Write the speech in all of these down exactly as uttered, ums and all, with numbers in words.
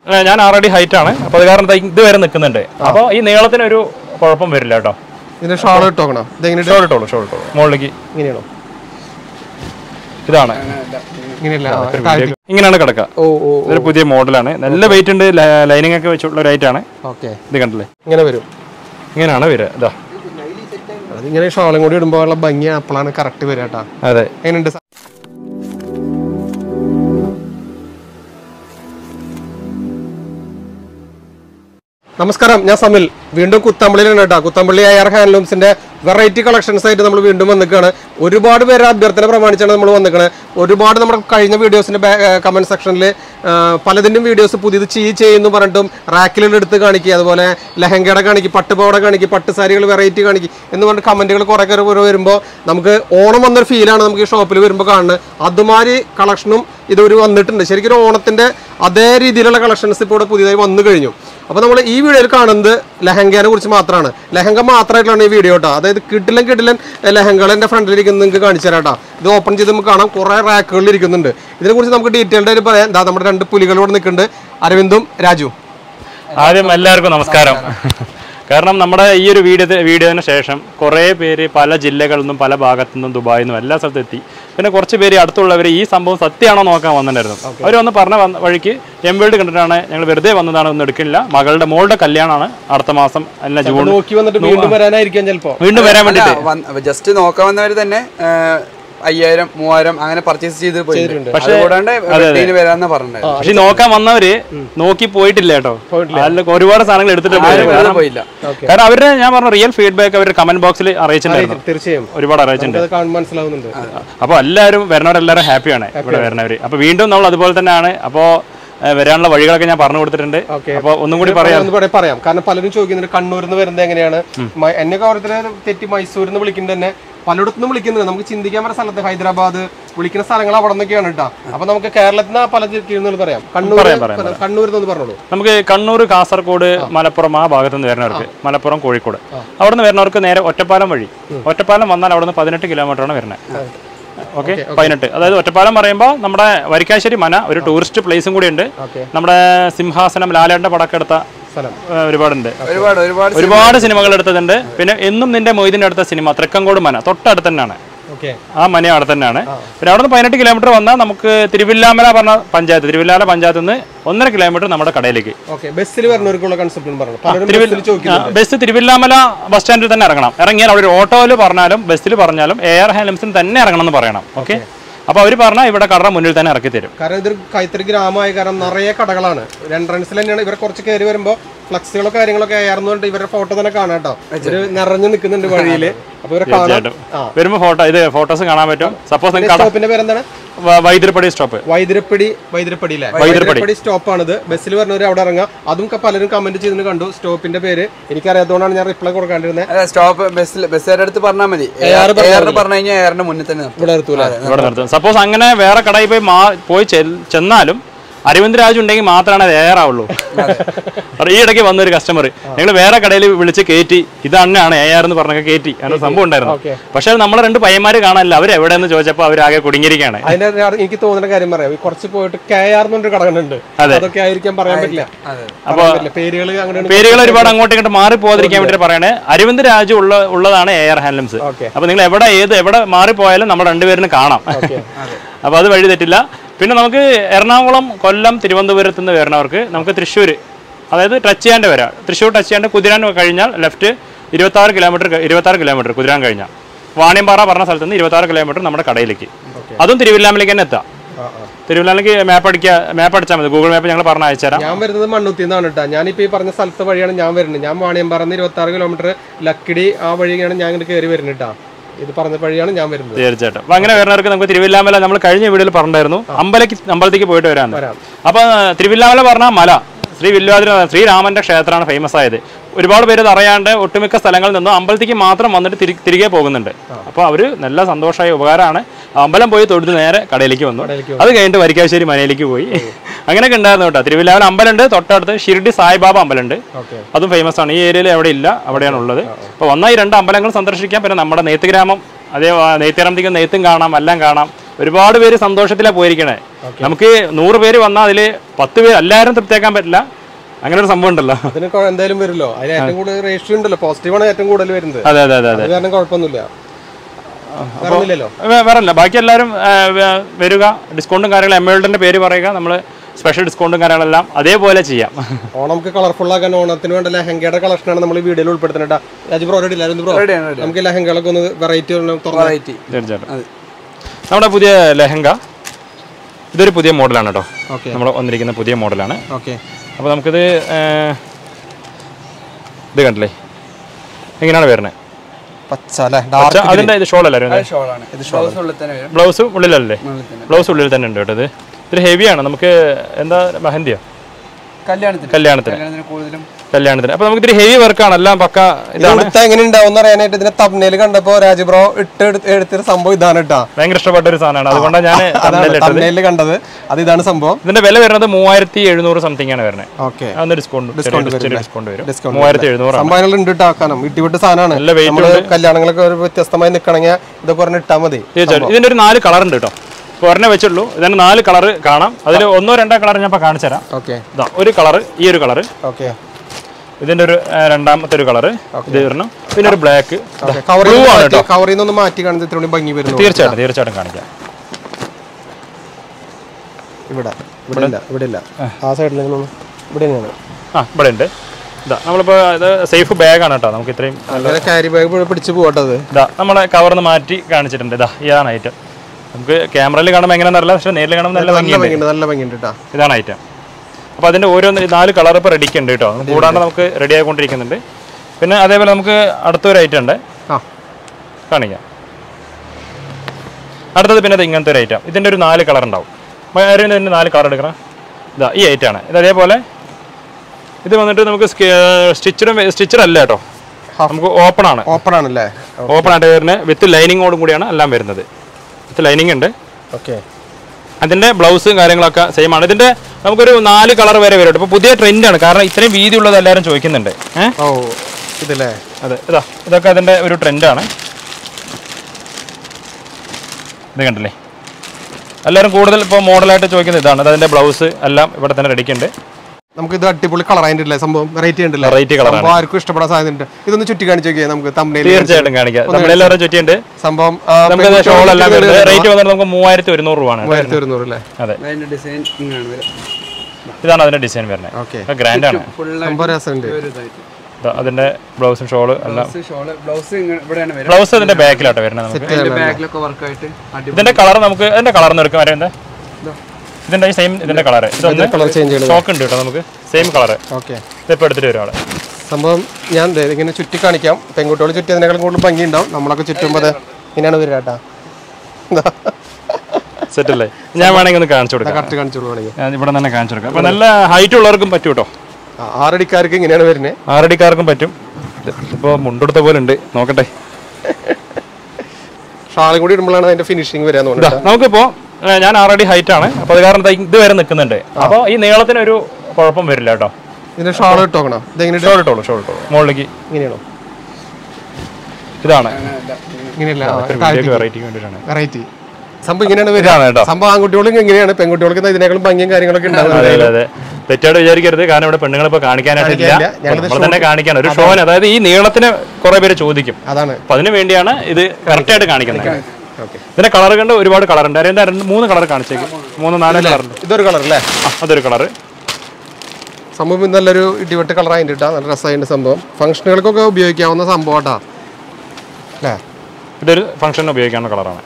ഞാൻ already height ആണ്, അപ്പോൾ അത് കാരണം ഇത് വരെ നിൽക്കുന്നുണ്ട്. അപ്പോൾ ഈ നീളത്തിനൊരു കുഴപ്പം വരില്ല കേട്ടോ. ഇതിന്റെ ഷോൾ ഇട്ടോക്കണം. ഷോൾ ഇട്ടോളൂ, ഷോൾ ഇട്ടോളൂ. മുകളിലേക്ക് ഇങ്ങനെയാണോ? ഇതാണ് ഇങ്ങനെയാണ് കിടക്കുക. ഇതൊരു പുതിയ മോഡലാണ്, നല്ല വെയിറ്റ് ഉണ്ട്, ലൈനിങ് ഒക്കെ വെച്ചുള്ള ഒരു ഐറ്റ് ആണ്. ഇത് കണ്ടില്ലേ, ഇങ്ങനെ വരും, ഇങ്ങനെയാണ് വരിക. ഇതാ അതിങ്ങനെ ഷോളും കൂടി ഇടുമ്പോൾ ഭംഗി അപ്പോഴാണ് കറക്റ്റ് വരിക കേട്ടോ. അതെ, എങ്ങനെയുണ്ട്? നമസ്കാരം, ഞാൻ സമിൽ. വീണ്ടും കുത്തമ്പള്ളിയിലാണ് കേട്ടോ. കുത്തമ്പള്ളി ആർ ഹാൻഡ്ലൂംസിന്റെ വെറൈറ്റി കളക്ഷൻസ് ആയിട്ട് നമ്മൾ വീണ്ടും വന്നിക്കാണ്. ഒരുപാട് പേര് അഭ്യർത്ഥന പ്രമാണിച്ചാണ് നമ്മൾ വന്നിക്കുന്നത്. ഒരുപാട് നമ്മുടെ കഴിഞ്ഞ വീഡിയോസിന്റെ കമന്റ് സെക്ഷനിൽ പലതിൻ്റെയും വീഡിയോസ് പുതിയത് ചെയ് ചെയ്യുന്നു പറഞ്ഞിട്ടും റാക്കിലുള്ള എടുത്ത് കാണിക്കുക, അതുപോലെ ലെഹങ്കയുടെ കാണിക്കും, പട്ടുപാവട കാണിക്കും, പട്ട് സാരികൾ വെറൈറ്റി കാണിക്കും എന്ന് പറഞ്ഞിട്ട് കമന്റുകൾ കുറെ കുറെ വരുമ്പോൾ നമുക്ക് ഓണം വന്നൊരു ഫീലാണ് നമുക്ക് ഈ ഷോപ്പിൽ വരുമ്പോൾ കാണുന്നത്. അതുമാതിരി കളക്ഷനും ഇതൊരു വന്നിട്ടുണ്ട്. ശരിക്കും ഒരു ഓണത്തിന്റെ അതേ രീതിയിലുള്ള കളക്ഷൻസ് ഇപ്പോൾ ഇവിടെ പുതിയതായി വന്നു കഴിഞ്ഞു. അപ്പോൾ നമ്മൾ ഈ വീഡിയോയിൽ കാണുന്നത് ലെഹങ്കയെ കുറിച്ച് മാത്രമാണ്. ലെഹങ്ക മാത്രമായിട്ടുള്ള ഈ വീഡിയോ കേട്ടോ. അതായത് കിടിലൻ കിടിലൻ ലെഹങ്കകൾ എൻ്റെ ഫ്രണ്ടിലിരിക്കുന്നത് നിങ്ങൾക്ക് കാണിച്ചു തരാം കേട്ടോ. ഇത് ഓപ്പൺ ചെയ്ത് നമുക്ക് കാണാം, കുറേ റാക്കുകളിൽ ഇരിക്കുന്നുണ്ട്. ഇതിനെക്കുറിച്ച് നമുക്ക് ഡീറ്റെയിൽഡ് ആയിട്ട് പറയാം. എന്താ നമ്മുടെ രണ്ട് പുലികളോട് നിൽക്കുന്നുണ്ട്, അരവിന്ദും രാജു. ആദ്യം എല്ലാവർക്കും നമസ്കാരം. കാരണം നമ്മുടെ ഈ ഒരു വീഡിയോ വീഡിയോന് ശേഷം കുറേ പേര് പല ജില്ലകളിൽ നിന്നും പല ഭാഗത്തു നിന്നും ദുബായിൽ നിന്നും എല്ലാ സ്ഥലത്തും എത്തി. പിന്നെ കുറച്ച് പേര് അടുത്തുള്ളവർ ഈ സംഭവം സത്യമാണോ നോക്കാൻ വന്നിട്ടുണ്ടായിരുന്നു. അവർ വന്ന് പറഞ്ഞ വഴിക്ക് എംവേൾഡ് കണ്ടിട്ടാണ് ഞങ്ങൾ വെറുതെ വന്നതാണ്, ഒന്നും എടുക്കില്ല. മകളുടെ മോളുടെ കല്യാണമാണ് അടുത്ത മാസം, അല്ല ജൂൺ. വീണ്ടും വരാനായിരിക്കും ചിലപ്പോൾ, വീണ്ടും വരാൻ വേണ്ടിയിട്ട് ജസ്റ്റ് നോക്കാൻ വന്നവർ തന്നെ അയ്യായിരം മൂവായിരം അങ്ങനെ പർച്ചേസ് ചെയ്ത് പോയിട്ടുണ്ട്. പക്ഷേ വരാന്ന് പറഞ്ഞത്. പക്ഷെ നോക്കാൻ വന്നവര് നോക്കി പോയിട്ടില്ല കേട്ടോ. ഒരുപാട് സാധനങ്ങൾ എടുത്തിട്ട് പോയില്ല. കാരണം അവരുടെ ഞാൻ പറഞ്ഞ റിയൽ ഫീഡ്ബാക്ക് അവരുടെ കമന്റ് ബോക്സിൽ അറിയിച്ചിട്ടുണ്ടായിരുന്നു. തീർച്ചയായും ഒരുപാട് അറിയിച്ചിട്ടുണ്ട്. മനസ്സിലാവുന്നുണ്ട്. അപ്പൊ എല്ലാവരും വരുന്നവരെല്ലാവരും ഹാപ്പിയാണ് ഇവിടെ വരുന്നവര്. അപ്പൊ വീണ്ടും നമ്മൾ അതുപോലെ തന്നെയാണ്. അപ്പോ വരാനുള്ള വഴികളൊക്കെ ഞാൻ പറഞ്ഞു കൊടുത്തിട്ടുണ്ട്. അപ്പൊ ഒന്നും കൂടി പറയാം പറയാം കാരണം പലരും ചോദിക്കുന്നുണ്ട് കണ്ണൂരിൽ നിന്ന് വരുന്നത് എങ്ങനെയാണ്. എന്നെ ഓരോരുത്തരെ തെറ്റി മൈസൂരിൽ നിന്ന് വിളിക്കുന്നത് തന്നെ പലയിടത്തുനിന്ന് വിളിക്കുന്നത്. നമുക്ക് ചിന്തിക്കാൻ പറ്റുന്ന സ്ഥലത്ത് ഹൈദരാബാദ് വിളിക്കുന്ന സ്ഥലങ്ങൾ അവിടെ നിന്നൊക്കെയാണ് കേട്ടോ. അപ്പൊ നമുക്ക് കേരളത്തിൽ നിന്ന് പല ജില്ലയിൽ പറയാം. കണ്ണൂർ കണ്ണൂരിൽ നിന്ന് പറഞ്ഞോളൂ. നമുക്ക് കണ്ണൂർ, കാസർഗോഡ്, മലപ്പുറം ആ ഭാഗത്ത് നിന്ന് വരുന്നവർക്ക്, മലപ്പുറം, കോഴിക്കോട് അവിടെ നിന്ന് വരുന്നവർക്ക് നേരെ ഒറ്റപ്പാലം വഴി. ഒറ്റപ്പാലം വന്നാൽ അവിടെ നിന്ന് പതിനെട്ട് കിലോമീറ്റർ ആണ് വരുന്നത്. ഓക്കെ, പതിനെട്ട്. അതായത് ഒറ്റപ്പാലം പറയുമ്പോൾ നമ്മുടെ വരിക്കാശ്ശേരി മന ഒരു ടൂറിസ്റ്റ് പ്ലേസും കൂടി ഉണ്ട്. നമ്മുടെ സിംഹാസനം, ലാലേട്ടന്റെ പടക്കെടുത്ത ഒരുപാടുണ്ട്, ഒരുപാട് സിനിമകൾ എടുത്തതുണ്ട്. പിന്നെ എന്നും നിന്റെ മൊയ്തിന്റെ അടുത്ത സിനിമ തൃക്കങ്കോട് മന തൊട്ടടുത്ത് തന്നെയാണ്. ആ മന അവിടെ തന്നെയാണ്. പിന്നെ അവിടെ നിന്ന് പതിനെട്ട് കിലോമീറ്റർ വന്നാൽ നമുക്ക് തിരുവില്ലാമല പറഞ്ഞ പഞ്ചായത്ത്, തിരുവില്ലാമല പഞ്ചായത്ത് നിന്ന് ഒന്നര കിലോമീറ്റർ നമ്മുടെ കടയിലേക്ക്. ബസ് തിരുവില്ലാമല ബസ് സ്റ്റാൻഡിൽ തന്നെ ഇറങ്ങണം. ഇറങ്ങിയാൽ അവിടെ ഒരു ഓട്ടോയിൽ പറഞ്ഞാലും ബസ്സിൽ പറഞ്ഞാലും എ ആർ ഹാൻഡ്ലൂംസിന് തന്നെ ഇറങ്ങണം എന്ന് പറയണം. ഓക്കെ, അപ്പൊ അവര് പറഞ്ഞാൽ ഇവിടെ കട മുന്നിൽ തന്നെ ഇറക്കി തരും. കാരണം ഇതൊരു കൈത്തറി ഗ്രാമമായ കാരണം നിറയെ കടകളാണ്. എൻട്രൻസിൽ തന്നെയാണ്. ഇവരെ കുറച്ച് കയറി വരുമ്പോൾ ഫ്ലക്സുകളോ കാര്യങ്ങളൊക്കെ ആയിരുന്നുകൊണ്ട് ഇവരുടെ ഫോട്ടോ തന്നെ കാണാം കേട്ടോ. ഇവര് നിറഞ്ഞു നിൽക്കുന്നുണ്ട് വഴിയില്. അപ്പൊ ഇവരെ കാണാം. വരുമ്പോ ഫോട്ടോ ഇത് ഫോട്ടോസ് കാണാൻ പറ്റും. സപ്പോസ് ഷോപ്പിന്റെ പേരെന്താണ്? വൈദ്യരപ്പടി സ്റ്റോപ്പ്. വൈദ്യരപ്പടി വൈദ്യരപ്പടി വൈദ്യരപ്പടി സ്റ്റോപ്പാണിത്. ബസ്സിൽ പറഞ്ഞവർ അവിടെ ഇറങ്ങാം. അതും പലരും കമന്റ് ചെയ്തിട്ട് കണ്ടു. സ്റ്റോപ്പിന്റെ പേര് എനിക്കറിയാത്തതുകൊണ്ടാണ് ഞാൻ റിപ്ലൈ കൊടുക്കാണ്ടിരുന്നത്. സ്റ്റോപ്പ് ബസ്സിൽ ബസ്സുകാരുടെ അടുത്ത് പറഞ്ഞാൽ മതി. പറഞ്ഞു കഴിഞ്ഞാൽ എയറിന്റെ മുന്നിൽ തന്നെ ഇവിടെ നിർത്തൂല. ഇവിടെ നിർത്തും. സപ്പോസ് അങ്ങനെ വേറെ കടയിൽ പോയി പോയി ചെന്നാലും അരവിന്ദ് രാജു ഉണ്ടെങ്കിൽ മാത്രമാണ് അത് ഏറാവുള്ളൂ. ഈ ഇടയ്ക്ക് വന്നൊരു കസ്റ്റമർ ഞങ്ങൾ വേറെ കടയിൽ വിളിച്ച് കയറ്റി, ഇത് തന്നെയാണ് എ ആർ എന്ന് പറഞ്ഞ കയറ്റി. അങ്ങനെ സംഭവം ഉണ്ടായിരുന്നു. പക്ഷെ നമ്മളെ രണ്ട് പയ്യന്മാര് കാണാനില്ല. അവർ എവിടെയെന്ന് ചോദിച്ചപ്പോൾ അവരാകെ കുടുങ്ങിയിരിക്കുകയാണ്. അതിന്റെ എനിക്ക് തോന്നുന്ന കാര്യം പറയാം, കുറച്ച് പോയിട്ട് കെ ആർ എന്നൊരു കടകളുണ്ട്. അതൊക്കെ ആയിരിക്കാൻ പറയാൻ പറ്റില്ല. അപ്പൊ പേരുകൾ പേരുകൾ ഒരുപാട് അങ്ങോട്ടും ഇങ്ങോട്ട് മാറി പോകാതിരിക്കാൻ വേണ്ടി പറയണേ. അരവിന്ദ് രാജു ഉള്ള ഉള്ളതാണ് എ ആർ ഹാൻഡ്ലൂംസ്. അപ്പൊ നിങ്ങൾ എവിടെ ഏത് എവിടെ മാറിപ്പോയാലും നമ്മൾ രണ്ടുപേരും കാണാം. അപ്പൊ അത് വഴി തെറ്റില്ല. പിന്നെ നമുക്ക് എറണാകുളം, കൊല്ലം, തിരുവനന്തപുരത്ത് നിന്ന് വരുന്നവർക്ക് നമുക്ക് തൃശ്ശൂർ, അതായത് ടച്ച് ചെയ്യാണ്ട് വരാം. തൃശ്ശൂർ ടച്ച് ചെയ്യാണ്ട് കുതിരാൻ കഴിഞ്ഞാൽ ലെഫ്റ്റ് ഇരുപത്താറ് കിലോമീറ്റർ ഇരുപത്താറ് കിലോമീറ്റർ കുതിരാൻ കഴിഞ്ഞാൽ വാണിയമ്പാറ പറഞ്ഞ സ്ഥലത്ത് നിന്ന് ഇരുപത്താറ് കിലോമീറ്റർ നമ്മുടെ കടയിലേക്ക്. അതും തിരുവില്ലാമലേക്ക് തന്നെ എത്താം. തിരുവല്ലാമലേക്ക് മാപ്പ് അടിക്കുക, മാപ്പ് അടിച്ചാൽ മതി. ഗൂഗിൾ മാപ്പ് ഞങ്ങൾ പറഞ്ഞ അയച്ചുതരാം. ഞാൻ വരുന്നത് മണ്ണുത്തിന്നാണ് കേട്ടോ. ഞാനിപ്പോൾ ഈ പറഞ്ഞ സ്ഥലത്ത് വഴിയാണ് ഞാൻ വരുന്നത്. ഞാൻ വാണിയമ്പാറന്ന് ഇരുപത്താറ് കിലോമീറ്റർ ലക്കിടി ആ വഴിയാണ് ഞാൻ ഇങ്ങോട്ട് കയറി വരുന്നത് കേട്ടോ. ഇത് പറഞ്ഞ വഴിയാണ് ഞാൻ വരുന്നത്. തീർച്ചയായിട്ടും. അപ്പൊ അങ്ങനെ വരുന്നവർക്ക് നമുക്ക് തിരുവില്ലാമല നമ്മൾ കഴിഞ്ഞ വീഡിയോയിൽ പറഞ്ഞിട്ടുണ്ടായിരുന്നു, അമ്പലക്ക് അമ്പലത്തേക്ക് പോയിട്ട് വരാൻ. അപ്പൊ തിരുവില്ലാമല പറഞ്ഞ മല ശ്രീ വില്വാതിര ശ്രീരാമന്റെ ക്ഷേത്രമാണ് ഫേമസ് ആയത്. ഒരുപാട് പേര് അത് അറിയാണ്ട് ഒട്ടുമിക്ക സ്ഥലങ്ങളിൽ നിന്നും അമ്പലത്തേക്ക് മാത്രം വന്നിട്ട് തിരികെ പോകുന്നുണ്ട്. അപ്പോൾ അവര് നല്ല സന്തോഷമായ ഉപകാരമാണ്. അമ്പലം പോയി തൊഴുത് നേരെ കടയിലേക്ക് വന്നു. അത് കഴിഞ്ഞിട്ട് വരിക്കാശ്ശേരി മനയിലേക്ക് പോയി. അങ്ങനെയൊക്കെ ഉണ്ടായിരുന്നു കേട്ടോ. തിരുവില്ലാമല അമ്പലമുണ്ട്, തൊട്ടടുത്ത് ഷിർഡി സായിബാബ അമ്പലമുണ്ട്. അതും ഫേമസ് ആണ്. ഈ ഏരിയയിൽ എവിടെ ഇല്ല, അവിടെയാണ് ഉള്ളത്. അപ്പോൾ വന്നാൽ ഈ രണ്ട് അമ്പലങ്ങൾ സന്ദർശിക്കാം. പിന്നെ നമ്മുടെ നെയ്ത്ത് ഗ്രാമം, അതേ നെയ്ത്തിറമ്പത്തേക്ക് നെയ്ത്തും കാണാം, എല്ലാം കാണാം. ഒരുപാട് പേര് സന്തോഷത്തിലാണ് പോയിരിക്കണേ. നമുക്ക് നൂറ് പേര് വന്നാൽ അതിൽ പത്ത് പേര് എല്ലാവരും തൃപ്തിയാക്കാൻ പറ്റില്ല. അങ്ങനെ ഒരു സംഭവം ഉണ്ടല്ലോ. അതിന് എന്തായാലും വരുമല്ലോ. അതിന് ഏറ്റവും കൂടുതൽ രജിസ്റ്റർ ഉണ്ടല്ലോ, പോസിറ്റീവാണ് ഏറ്റവും കൂടുതൽ വരുന്നത്. അതെ അതെ അതെ അതെ കാരണം കുഴപ്പമൊന്നുമില്ല. വേറല്ല, ബാക്കി എല്ലാവരും വരിക, ഡിസ്കൗണ്ടും കാര്യങ്ങളും എമേൾഡിന്റെ പേര് പറയുക, നമ്മൾ സ്പെഷ്യൽ ഡിസ്കൗണ്ടും കാര്യങ്ങളെല്ലാം അതേപോലെ ചെയ്യാം. ഓണം നമുക്ക് കളർഫുൾ ആക്കാൻ ഓണത്തിന് വേണ്ട ലെഹങ്കയുടെ കളക്ഷനാണ് നമ്മൾ ഈ വീഡിയോയിൽ ഉൾപ്പെടുത്തുന്നത്. രാജീവ് ഓൾറെഡി നമുക്ക് ലെഹങ്കകളൊക്കെ ഒന്ന് വെറൈറ്റി വെറൈറ്റി തീർച്ചയായിട്ടും. നമ്മുടെ പുതിയ ലെഹങ്ക ഇതൊരു പുതിയ മോഡലാണ് കേട്ടോ. നമ്മൾ വന്നിരിക്കുന്ന പുതിയ മോഡലാണ്. ഓക്കെ, അപ്പോൾ നമുക്കിത് ഇത് കണ്ടില്ലേ എങ്ങനെയാണ് വരുന്നത്? അതിന്റെ ഇത് ഷോൾ അല്ലേ? ബ്ലൗസ് ഉള്ളിലല്ലേ? ബ്ലൗസ് ഉള്ളിൽ തന്നെ ഉണ്ട് കേട്ടോ. ഇത് ഇത്തിരി ഹെവിയാണ്. നമുക്ക് എന്താ മെഹന്തിയോ കല്യാണത്തിന് കല്യാണത്തിന് അപ്പൊ നമുക്ക് ഇത്തിരി ഹെവി വർക്കാണ് എല്ലാം. പക്ക എങ്ങനെ ഉണ്ടാവും അറിയാനായിട്ട് ഇതിന്റെ തബ്നെയിൽ കണ്ടപ്പോ രാജബ്രോ ഇട്ട് എടുത്തൊരു സംഭവം ഇതാണ് കേട്ടോ. ഭയങ്കര ഇഷ്ടപ്പെട്ട ഒരു സാധനമാണ്. അതുകൊണ്ടാണ് ഞാൻ തബ്നെയിൽ കണ്ടത്. അത് ഇതാണ് സംഭവം. ഇതിന്റെ വില വരുന്നത് മൂവായിരത്തി എഴുന്നൂറ് സംതിങ് ആണ് വരുന്നത്. ഓക്കെ, ഡിസ്കൗണ്ട് ഡിസ്കൗണ്ട് വരും. മൂവായിരത്തി എഴുന്നൂറ് സംഭവങ്ങൾ ഉണ്ട് കേട്ടോ. ഇട്ടിവിട്ട് സാധനമാണ്. കല്യാണങ്ങളൊക്കെ ഒരു വ്യത്യസ്തമായി നിൽക്കണമെങ്കിൽ ഇത് പറഞ്ഞ് ഇട്ടാൽ മതി. തീർച്ചയായിട്ടും. ഇതിന്റെ ഒരു നാല് കളർ ഉണ്ട് കേട്ടോ. ഒരെണ്ണേ വെച്ചുള്ളൂ. ഇതിന് നാല് കളർ കാണാം. അതിൽ ഒന്നോ രണ്ടോ കളർ ഞാൻ കാണിച്ചു തരാം. ഓക്കെ, ഇതാ ഒരു കളർ, ഈ ഒരു കളർ. ഓക്കെ, ഇതിന്റെ ഒരു രണ്ടാമത്തെ ഒരു കളർ ഇത് വരണം. പിന്നെ ഒരു ബ്ലാക്ക്. കവറിൽ നിന്ന് മാറ്റി കാണിച്ചിട്ട് ഭംഗി വരുന്നു. തീർച്ചയായിട്ടും തീർച്ചയായിട്ടും കാണിക്കാം. ഇവിടെ ഇവിടെ ഇല്ല, ഇവിടെ ഇല്ല. ആ സൈഡിൽ ഇവിടെ തന്നെയാണ്. ആ ഇവിടെ ഉണ്ട്. ഇതാ നമ്മളിപ്പോൾ ഇത് സേഫ് ബാഗാണ് കേട്ടോ. നമുക്ക് ഇത്രയും ക്യാരി ബാഗ് പിടിച്ച് പോകട്ടത്. ഇതാ നമ്മളെ കവറിന്ന് മാറ്റി കാണിച്ചിട്ടുണ്ട്. ഇതാ ഇതാണ് ഐറ്റം. നമുക്ക് ക്യാമറയിൽ കാണുമ്പോൾ എങ്ങനെയാണെന്ന് അറിയില്ല, പക്ഷേ നേരിൽ കാണുമ്പോൾ നല്ല ഭംഗിയുണ്ട്. നല്ല ഭംഗിയുണ്ട് കേട്ടോ. ഇതാണ് ഐറ്റം. അപ്പോൾ അതിൻ്റെ ഓരോന്ന് നാല് കളർ ഇപ്പോൾ റെഡിക്ക് ഉണ്ട് കേട്ടോ. കൂടാണ്ട് നമുക്ക് റെഡി ആയിക്കൊണ്ടിരിക്കുന്നുണ്ട്. പിന്നെ അതേപോലെ നമുക്ക് അടുത്തൊരു ഐറ്റം ഉണ്ട്, കാണിക്കാം. അടുത്തത് പിന്നെ ഇത് ഇങ്ങനത്തെ ഒരു ഐറ്റം. ഇതിൻ്റെ ഒരു നാല് കളർ ഉണ്ടാവും. ഇതിൻ്റെ നാല് കളർ എടുക്കണം. ഇതാ ഈ ഐറ്റമാണ്. ഇത് അതേപോലെ ഇത് വന്നിട്ട് നമുക്ക് സ്റ്റിച്ചറും സ്റ്റിച്ചറല്ല കേട്ടോ, നമുക്ക് ഓപ്പൺ ആണ്. ഓപ്പൺ ആണല്ലേ? ഓപ്പൺ ആയിട്ട് വരുന്നത് വിത്ത് ലൈനിങ്ങോടും കൂടിയാണ് എല്ലാം വരുന്നത്. വിത്ത് ലൈനിങ് ഉണ്ട്. ഓക്കെ, അതിൻ്റെ ബ്ലൗസും കാര്യങ്ങളൊക്കെ സെയിം ആണ്. ഇതിൻ്റെ നമുക്കൊരു നാല് കളർ വരെ വരും. ഇപ്പോൾ പുതിയ ട്രെൻഡാണ്, കാരണം ഇത്രയും വീതി ഉള്ളത് എല്ലാവരും ചോദിക്കുന്നുണ്ട്. ഏഹ് ഓ ഇതല്ലേ? അതെ, ഇതാ ഇതൊക്കെ അതിൻ്റെ ഒരു ട്രെൻഡാണ്. ഇത് കണ്ടില്ലേ, എല്ലാവരും കൂടുതൽ ഇപ്പോൾ മോഡലായിട്ട് ചോദിക്കുന്നത് ഇതാണ്. അത് അതിൻ്റെ ബ്ലൗസ് എല്ലാം ഇവിടെ തന്നെ റെഡിക്കുണ്ട്. നമുക്ക് ഇത് അടിപൊളി കളർ ആയിട്ടില്ലേ സംഭവം? വെറൈറ്റി ഉണ്ടല്ലോ, വെറൈറ്റി കളർ ആർക്കും ഇഷ്ടപ്പെടാൻ സാധ്യതയുണ്ട്. ഇതൊന്ന് ചുറ്റി കാണിച്ചു നോക്കിയാൽ നമുക്ക് തമ്മിൽ തീർച്ചയായിട്ടും കാണിക്കാം. നമ്മളെല്ലാവരും ചുറ്റിയുണ്ട് സംഭവം. നമുക്ക് ഷോൾ എല്ലാം റേറ്റ് വന്നിട്ട് നമുക്ക് മൂവായിരത്തി ഒരുന്നൂറ് രൂപയാണ്. മൂവായിരത്തി ഒരുന്നൂറ് അല്ലേ? അതെ, ഇതാണ് അതിന്റെ ഡിസൈൻ വരുന്നത്. ഗ്രാൻഡ് ആണ്, സംഭവം രസമുണ്ട്. അതിന്റെ ബ്ലൗസും ഷോള് എല്ലാം. ബ്ലൗസ് അതിന്റെ ബാക്കിലാട്ടോ വരുന്നത്. ഇതിന്റെ കളർ നമുക്ക് അതിന്റെ കളർന്ന് എടുക്കാൻ വരെ ഇതിന്റെ സെയിം ഇതിന്റെ കളർ സ്റ്റോക്ക് ഉണ്ട് കേട്ടോ. നമുക്ക് സെയിം കളർ. ഓക്കെ, ഇതിപ്പോ എടുത്തിട്ട് വരും ആള്. സംഭവം ഞാൻ ഇങ്ങനെ ചുറ്റി കാണിക്കാം. പെൺകുട്ടികൾ ചുറ്റിയതിനേക്കാളും കൂടുതൽ ഭംഗി ഉണ്ടാവും. നമ്മളൊക്കെ ചുറ്റുമ്പോൾ ഇങ്ങനെയാണ് വരിക കേട്ടാ. സെറ്റ് അല്ലേ? ഞാൻ വേണമെങ്കിൽ ഒന്ന് കാണിച്ചു കൊടുക്കാം. കറക്റ്റ് കാണിച്ചു കൊടുക്കുകയാണെങ്കിൽ ഞാൻ ഇവിടെ തന്നെ കാണിച്ചു കൊടുക്കാം. അപ്പൊ നല്ല ഹൈറ്റ് ഉള്ളവർക്കും പറ്റും കേട്ടോ. ആറടിക്കാർക്ക് ഇങ്ങനെയാണ് വരുന്നത്. ആറടിക്കാർക്കും പറ്റും. ഇപ്പൊ മുണ്ടെടുത്ത പോലെ ഉണ്ട്, നോക്കട്ടെ. ഷാളും കൂടി ഇടുമ്പോഴാണ് അതിന്റെ ഫിനിഷിങ് വരാൻ തോന്നുന്നത്. നമുക്കിപ്പോ ഞാൻ ആറടി ഹൈറ്റ് ആണ്. അപ്പൊ അത് കാരണം ഇത് വരെ നിൽക്കുന്നുണ്ട്. അപ്പോൾ ഈ നീളത്തിന് ഒരു കുഴപ്പം വരില്ല കേട്ടോ. ഇതിന്റെ ഷാൾ ഇട്ടോക്കണം. ഷോൾ ഇട്ടോളൂ, ഷോൾ ഇട്ടോളൂ. മുകളിലേക്ക് ഇങ്ങനെയാണോ? ഇതാണ് ഇങ്ങനെയല്ല, വെറൈറ്റി വേണ്ടിയിട്ടാണ്. വെറൈറ്റി സംഭവം ഇങ്ങനെയാണ് വരിക. സംഭവം ആൺകുട്ടികൾക്ക് എങ്ങനെയാണ്, പെൺകുട്ടികൾക്ക് ഇതിനേക്കാളും ഭംഗിയും കാര്യങ്ങളൊക്കെ ഉണ്ടാവും. അതെ അതെ, തെറ്റായിട്ട് വിചാരിക്കരുത്. കാരണം ഇവിടെ പെണ്ണുങ്ങൾ ഇപ്പൊ കാണിക്കാനായിട്ടില്ല, നമ്മൾ തന്നെ കാണിക്കാൻ ഒരു ഷോന്. അതായത് ഈ നീളത്തിന് കുറെ പേര് ചോദിക്കും. അതാണ്, അപ്പൊ അതിന് വേണ്ടിയാണ് ഇത് കറക്റ്റ് ആയിട്ട് കാണിക്കുന്നത്. ഇതിന്റെ കളർ കണ്ട് ഒരുപാട് കളർ ഉണ്ട്. അതിന്റെ രണ്ട് മൂന്ന് കളർ കാണിച്ചേക്കും. മൂന്ന് നാല് കളർ ഉണ്ട്. ഇതൊരു കളർ അല്ലേ? അതൊരു കളർ. സംഭവം നല്ലൊരു ഇടിവെട്ട് കളർ ആയിട്ട് നല്ല രസമായിട്ട് സംഭവം. ഫംഗ്ഷനുകൾക്കൊക്കെ ഉപയോഗിക്കാവുന്ന സംഭവം കേട്ടാ അല്ലേ? ഇതൊരു ഫംഗ്ഷന് ഉപയോഗിക്കാവുന്ന കളറാണ്.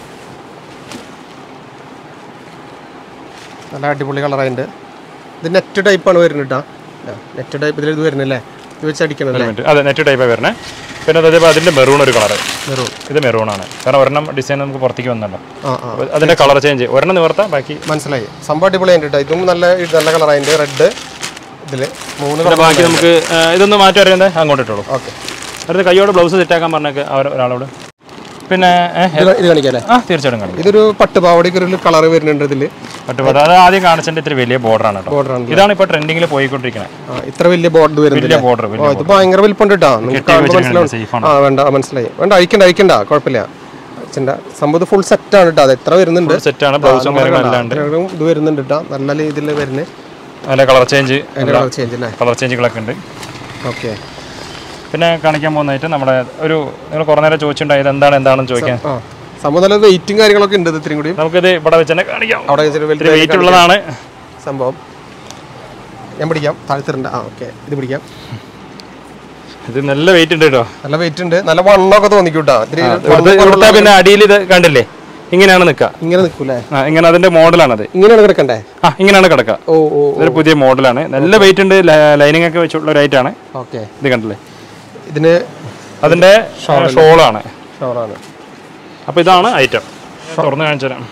നല്ല അടിപൊളി കളറായിട്ട്. ഇത് നെറ്റ് ടൈപ്പാണ് വരുന്നത് കേട്ടോ. നെറ്റ് ടൈപ്പ് ഇതിൽ ഇത് വരുന്നില്ലേ? ഇത് വെച്ച് അടിക്കണല്ലേ? അതെ, നെറ്റ് ടൈപ്പാണ് വരുന്നത്. പിന്നെ അതേപോലെ അതിന്റെ മെറൂൺ ഒരു കളർ. മെറൂൺ, ഇത് മെറൂൺ ആണ്. കാരണം ഒരെണ്ണം ഡിസൈൻ നമുക്ക് പുറത്തേക്ക് വന്നല്ലോ. അതിന്റെ കളർ ചേഞ്ച് ഒരെണ്ണം നിവർത്താം, ബാക്കി മനസ്സിലായി. സംഭവം അടിപൊളിയായിട്ട് കേട്ടോ. ഇതും നല്ല നല്ല കളറായിട്ട് റെഡ്. ഇതില് മൂന്ന് ബാക്കി നമുക്ക് ഇതൊന്ന് മാറ്റി അറിയാതെ അങ്ങോട്ട് ഇട്ടോളൂ. ഓക്കെ, അടുത്ത കൈയോട് ബ്ലൗസ് സെറ്റാക്കാൻ പറഞ്ഞേക്ക് അവർ ഒരാളോട്. പിന്നെ ഇത് കാണിക്കാല്ലേ? ആ തീർച്ചയായിട്ടും കാണിക്കും. ഇതൊരു പട്ടുപാവടയ്ക്ക് ഒരു കളർ വരുന്നുണ്ട് ഇതില്. പട്ടുപാവട അത് ആദ്യം കാണിച്ചിട്ട് ഇത്ര വലിയ ബോർഡർ ആണ്. ബോർഡറാണ്. ഇതാണ് ഇപ്പൊ ട്രെൻഡിങ്ങിൽ പോയിക്കൊണ്ടിരിക്കുന്നത്. ഇത്ര വലിയ ബോർഡർ വരുന്നില്ല. ബോർഡർ ഇത് ഭയങ്കര വലിപ്പമുണ്ട് കേട്ടോ. വേണ്ട, മനസ്സിലായി. വേണ്ട, അഴിക്കണ്ട അഴിക്കണ്ട കുഴപ്പമില്ല. കിച്ചൻ്റെ സംഭവം ഫുൾ സെറ്റാണ് കേട്ടോ. അത് എത്ര വരുന്നുണ്ട് സെറ്റാണ്, ബ്ലൗസും കാര്യങ്ങളെല്ലാം ഉണ്ട്. ഇത് വരുന്നുണ്ട് കേട്ടോ, നല്ല രീതിയിൽ വരുന്നത്. അതിൻ്റെ കളർ ചേഞ്ച് കളർ ചേഞ്ച് അല്ലേ, കളർ ചേഞ്ചുകളൊക്കെ ഉണ്ട്. ഓക്കെ. പിന്നെ കാണിക്കാൻ പോകുന്നതായിട്ട് നമ്മുടെ ഒരു നിങ്ങൾ കുറേ നേരം ചോദിച്ചിട്ടുണ്ടായത് എന്താണ് എന്താണെന്ന് ചോദിക്കാൻ. സംഭവം നല്ല വെയിറ്റും കാര്യങ്ങളൊക്കെ ഉണ്ട്. ഇത്രയും കൂടി നമുക്കിത് ഇവിടെ വെച്ച് തന്നെ കാണിക്കാം. അവിടെ വെയിറ്റ് ഉള്ളതാണ് സംഭവം. ഞാൻ പിടിക്കാം, താഴ്ത്തിട്ടുണ്ട്. ആ ഓക്കെ, ഇത് പിടിക്കാം. ഇത് നല്ല വെയിറ്റ് ഉണ്ട് കേട്ടോ, നല്ല വെയിറ്റ് ഉണ്ട്, നല്ല വണ്ണമൊക്കെ തോന്നിക്കൂട്ടോ. പിന്നെ അടിയിൽ ഇത് കണ്ടില്ലേ, ഇങ്ങനെയാണ് നിൽക്കുക. ഇങ്ങനെ നിൽക്കൂലേ? ഇങ്ങനെ അതിന്റെ മോഡലാണത്. ഇങ്ങനെയാണ് കിടക്കണ്ടേ? ആ ഇങ്ങനെയാണ് കിടക്കുക. ഓ ഓ ഇതൊരു പുതിയ മോഡലാണ്, നല്ല വെയിറ്റ് ഉണ്ട്, ലൈനിങ് ഒക്കെ വെച്ചിട്ടുള്ള ഒരു ഐറ്റാണ്. ഓക്കെ. ഇത് കണ്ടില്ലേ, ഇതിന് അതിന്റെ ഷോളാണ്. ഷോളാണ്. അപ്പൊ ഇതാണ് ഐറ്റം. തുറന്ന് കാണിച്ചു തരാം.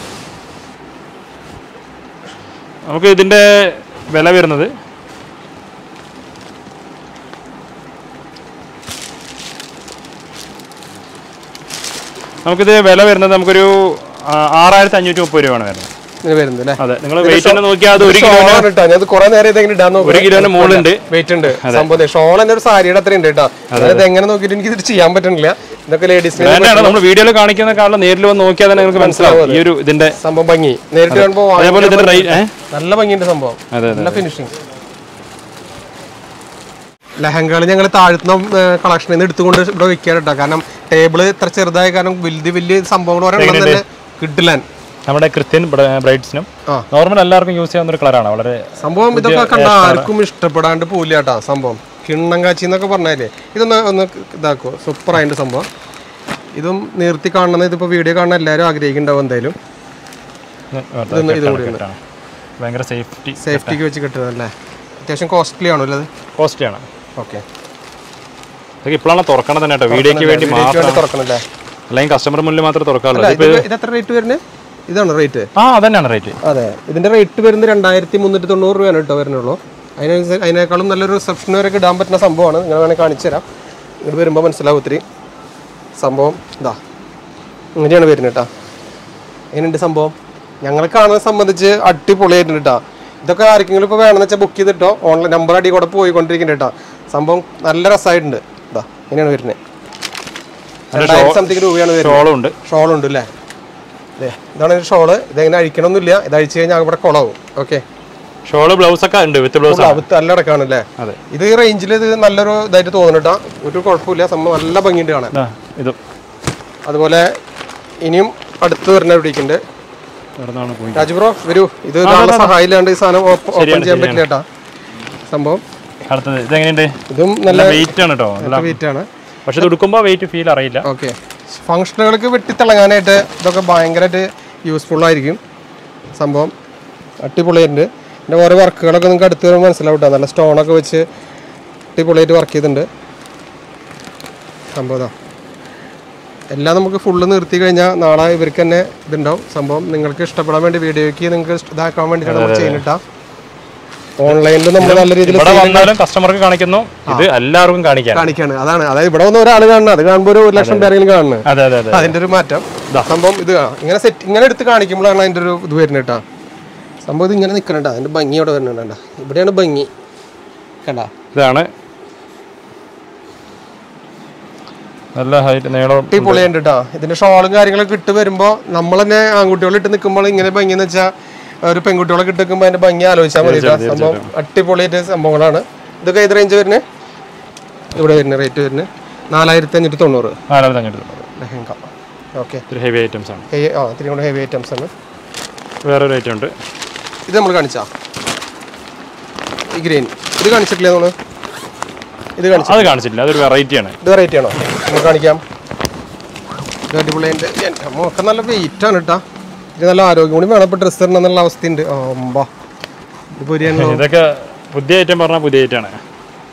നമുക്ക് ഇതിന്റെ വില വരുന്നത് നമുക്കിത് വില വരുന്നത് നമുക്കൊരു ആറായിരത്തി അഞ്ഞൂറ്റി മുപ്പത് രൂപയാണ് വരുന്നത്. അതെ, നിങ്ങൾ വെയിറ്റ് തന്നെ നോക്കിയാൽ അത് ഒരു കിലോ ഒരു കിലോന്റെ മുകളിലുണ്ട് വെയിറ്റ് ഉണ്ട്. സംഭവം ഷോളിന്റെ ഒരു സാരിയുടെ അത്ര ഉണ്ട് കേട്ടോ. അതായത് എങ്ങനെ നോക്കിയിട്ട് എനിക്ക് ഇത് ചെയ്യാൻ പറ്റുന്നില്ല. ഇതൊക്കെ ലേഡീസിന് നമ്മൾ വീഡിയോയിൽ കാണിക്കുന്ന കാരണം നേരിൽ വന്ന് നോക്കിയാൽ തന്നെ നിങ്ങൾക്ക് മനസ്സിലാവും ഈ ഒരു ഇതിന്റെ സംഭവം ഭംഗി. നേരിട്ട് കാണുമ്പോൾ അതേപോലെ ഇതിന്റെ നല്ല ഭംഗിയുണ്ട് സംഭവം, നല്ല ഫിനിഷിങ്. ലഹങ്കകൾ ഞങ്ങൾ താഴ്ത്തുന്ന കളക്ഷനിൽ നിന്ന് എടുത്തുകൊണ്ട് ഇവിടെ വെക്കാൻ കേട്ടോ. കാരണം ടേബിള് ഇത്ര ചെറുതായ കാരണം വലിയ വലിയ സംഭവങ്ങൾ ഒരെണ്ണം തന്നെ കിട്ടില്ല. നമ്മുടെ ക്രിസ്ത്യൻ ബ്രൈഡ്സിനും നോർമൽ എല്ലാവർക്കും യൂസ് ചെയ്യാവുന്ന ഒരു കളറാണ്. വളരെ സംഭവം ഇതൊക്കെ കണ്ട ആർക്കും ഇഷ്ടപ്പെടാണ്ട് പോലില്ല കേട്ടോ. സംഭവം കിണ്ണം കാച്ചി എന്നൊക്കെ പറഞ്ഞാലേ ഇതൊന്ന് ഒന്ന് ഇതാക്കുമോ, സൂപ്പറായിട്ട് സംഭവം. ഇതും നിർത്തി കാണണം, ഇതിപ്പോൾ വീഡിയോ കാണാൻ എല്ലാവരും ആഗ്രഹിക്കുന്നുണ്ടാവും എന്തായാലും. ഭയങ്കര സേഫ്റ്റി സേഫ്റ്റിക്ക് വെച്ച് കിട്ടുന്നതല്ലേ. അത്യാവശ്യം കോസ്റ്റ്ലി ആണോ അല്ലേ? കോസ്റ്റ്ലി ആണ്. ഓക്കെ. ഇതൊക്കെ ഇപ്പോഴാണ് തുറക്കണത് തന്നെ കേട്ടോ, വീഡിയോക്ക് വേണ്ടി മാത്രം തുറക്കണല്ലേ, അല്ലെങ്കിൽ കസ്റ്റമർ മുന്നിൽ മാത്രമേ തുറക്കാറുള്ളൂ. ഇത് എത്ര റേറ്റ് വരുന്നത്? ഇതാണ് റേറ്റ്? ആ അതന്നെയാണ് റേറ്റ്. അതെ, ഇതിന്റെ റേറ്റ് വരുന്നത് രണ്ടായിരത്തി മുന്നൂറ്റി തൊണ്ണൂറ് രൂപയാണ് കേട്ടോ വരുന്നുള്ളൂ. അതിനനുസരിച്ച് അതിനേക്കാളും നല്ലൊരു റിസപ്ഷൻ വരെയൊക്കെ ഇടാൻ പറ്റുന്ന സംഭവമാണ്. നിങ്ങൾ വേണമെങ്കിൽ കാണിച്ചു തരാം, ഇങ്ങോട്ട് വരുമ്പോൾ മനസ്സിലാവും ഒത്തിരി. സംഭവം ഇതാ ഇങ്ങനെയാണ് വരുന്നത് കേട്ടോ. എങ്ങനെയുണ്ട് സംഭവം? ഞങ്ങളെ കാണുന്നതിനെ സംബന്ധിച്ച് അടിപൊളിയായിട്ടുണ്ട് കേട്ടോ. ഇതൊക്കെ ആർക്കെങ്കിലും ഇപ്പോൾ വേണമെന്ന് വെച്ചാൽ ബുക്ക് ചെയ്തിട്ടോ ഓൺലൈൻ നമ്പർ അടി കൂടെ പോയിക്കൊണ്ടിരിക്കുന്നുണ്ട് കേട്ടോ. സംഭവം നല്ല രസമായിട്ടുണ്ട്. ഇതാ ഇങ്ങനെയാണ് വരുന്നത്. രണ്ടായിരത്തി സംതിങ് രൂപയാണ് വരുന്നത്. ഷോളുണ്ട്. ഷോളുണ്ട് അല്ലേ? അതെ, ഇതാണ് ഒരു ഷോള്. ഇതെങ്ങനെ അഴിക്കണമെന്നില്ല, ഇത് അഴിച്ചു കഴിഞ്ഞാൽ ഇവിടെ കുളവും. ഓക്കെ. ഷോള് ബ്ലൗസ് ഒക്കെ ഉണ്ട്, വിത്ത് ബ്ലൗസ് വിത്ത് നല്ല അടക്കാണല്ലേ. ഇത് ഈ റേഞ്ചിൽ ഇത് നല്ലൊരു ഇതായിട്ട് തോന്നുന്നുട്ടാ. ഒരു കുഴപ്പമില്ല, സംഭവം നല്ല ഭംഗിയുണ്ട് കാണാൻ. ഇതും അതുപോലെ ഇനിയും അടുത്ത് വരുന്ന എവിടേക്കുണ്ട്. രാജു ബ്രോ വരൂ. ഇത് നല്ല സഹായില്ലാണ്ട് ഈ സാധനം ഓപ്പൺ ചെയ്യാൻ പറ്റില്ല കേട്ടാ. സംഭവം ഇതും നല്ല വെയിറ്റ് ആണ് കേട്ടോ, വെയിറ്റ് ആണ്. പക്ഷെ ഇത് എടുക്കുമ്പോൾ വെയിറ്റ് ഫീൽ അറിയില്ല. ഓക്കെ. ഫംഗ്ഷനുകൾക്ക് വെട്ടിത്തിളങ്ങാനായിട്ട് ഇതൊക്കെ ഭയങ്കരമായിട്ട് യൂസ്ഫുൾ ആയിരിക്കും. സംഭവം അടിപൊളിയായിട്ടുണ്ട്. പിന്നെ ഓരോ വർക്കുകളൊക്കെ നിങ്ങൾക്ക് അടുത്ത് വരുമ്പോൾ മനസ്സിലാവും കേട്ടോ. നല്ല സ്റ്റോണൊക്കെ വെച്ച് അടിപൊളിയായിട്ട് വർക്ക് ചെയ്തിട്ടുണ്ട്. സംഭവം എല്ലാം നമുക്ക് ഫുള്ള് നിർത്തി കഴിഞ്ഞാൽ നാളെ ഇവർക്ക് തന്നെ ഇതുണ്ടാവും. സംഭവം നിങ്ങൾക്ക് ഇഷ്ടപ്പെടാൻ വേണ്ടി വീഡിയോയ്ക്ക് നിങ്ങൾക്ക് ഇതാക്കാൻ വേണ്ടിയിട്ടാണ് നമ്മൾ ചെയ്യുന്നിട്ടാ. ഓൺലൈനിൽ നമ്മൾ നല്ല രീതിയിൽ കസ്റ്റമർക്ക് കാണിക്കുന്നു, ഇത് എല്ലാവർക്കും കാണിക്കാണ്. അതാണ്, അതായത് ഇവിടെ വന്ന് ഒരാൾ കാണുന്നത്, അത് കാണുമ്പോൾ ഒരു ലക്ഷം പേരെങ്കിലും കാണുന്നത്. അതിന്റെ ഒരു മാറ്റം. സംഭവം ഇത് ഇങ്ങനെ സെറ്റ് ഇങ്ങനെ എടുത്ത് കാണിക്കുമ്പോഴാണ് അതിന്റെ ഒരു ഇത് വരുന്നത് കേട്ടോ. സംഭവം ഇത് ഇങ്ങനെ നിൽക്കണ അതിന്റെ ഭംഗി അവിടെ വരുന്നുണ്ട്. ഇവിടെയാണ് ഭംഗി കണ്ട. ഇതാണ് നല്ല ഹൈറ്റ് നീളം അടിപൊളിയുണ്ട് കേട്ടോ. ഇതിന്റെ ഷോളും കാര്യങ്ങളൊക്കെ ഇട്ട് വരുമ്പോൾ നമ്മൾ തന്നെ ആൺകുട്ടികൾ ഇട്ട് നിൽക്കുമ്പോൾ ഇങ്ങനെ ഭംഗി എന്ന് വെച്ചാൽ ഒരു പെൺകുട്ടികളൊക്കെ ഇട്ട് നിൽക്കുമ്പോൾ അതിന്റെ ഭംഗി ആലോചിച്ചാൽ മതി. സംഭവം അടിപൊളിയായിട്ട് സംഭവങ്ങളാണ്. ഇതൊക്കെ ഏത് റേഞ്ച് വരുന്നത്? ഇവിടെ വരുന്നത് റേറ്റ് വരുന്നത് നാലായിരത്തി അഞ്ഞൂറ്റി തൊണ്ണൂറ് ലെഹങ്ക. ഓക്കെ. ഹെവി ഐറ്റംസ് ആണ്. ആ ഇത്തിരി കൂടെ ഹെവി ഐറ്റംസ് ആണ്. വേറൊരു ഐറ്റം ഉണ്ട്. ഇത് നമ്മൾ കാണിച്ചാ ഈ ഗ്രീൻ ഇത് കാണിച്ചിട്ടില്ലേ നമ്മൾ? ഇത് കാണിച്ചു അത് കാണിച്ചിട്ടില്ല, അതൊരു വെറൈറ്റി ആണ്. ഇത് വെറൈറ്റി ആണോ? നമ്മൾ കാണിക്കാം. ഇത് അടിപൊളിയുണ്ട്. ഒക്കെ നല്ല വെയിറ്റ് ആണ് കേട്ടോ. ഇത് നല്ല ആരോഗ്യം കൂടി വേണം. ഇപ്പോൾ ഡ്രസ്സ് ഇടണം എന്നുള്ള അവസ്ഥയുണ്ട്. അമ്പാ ഇത് പൊരിയാണോ? ഇതൊക്കെ പുതിയ ഐറ്റം പറഞ്ഞാൽ പുതിയ ഐറ്റം ആണ്.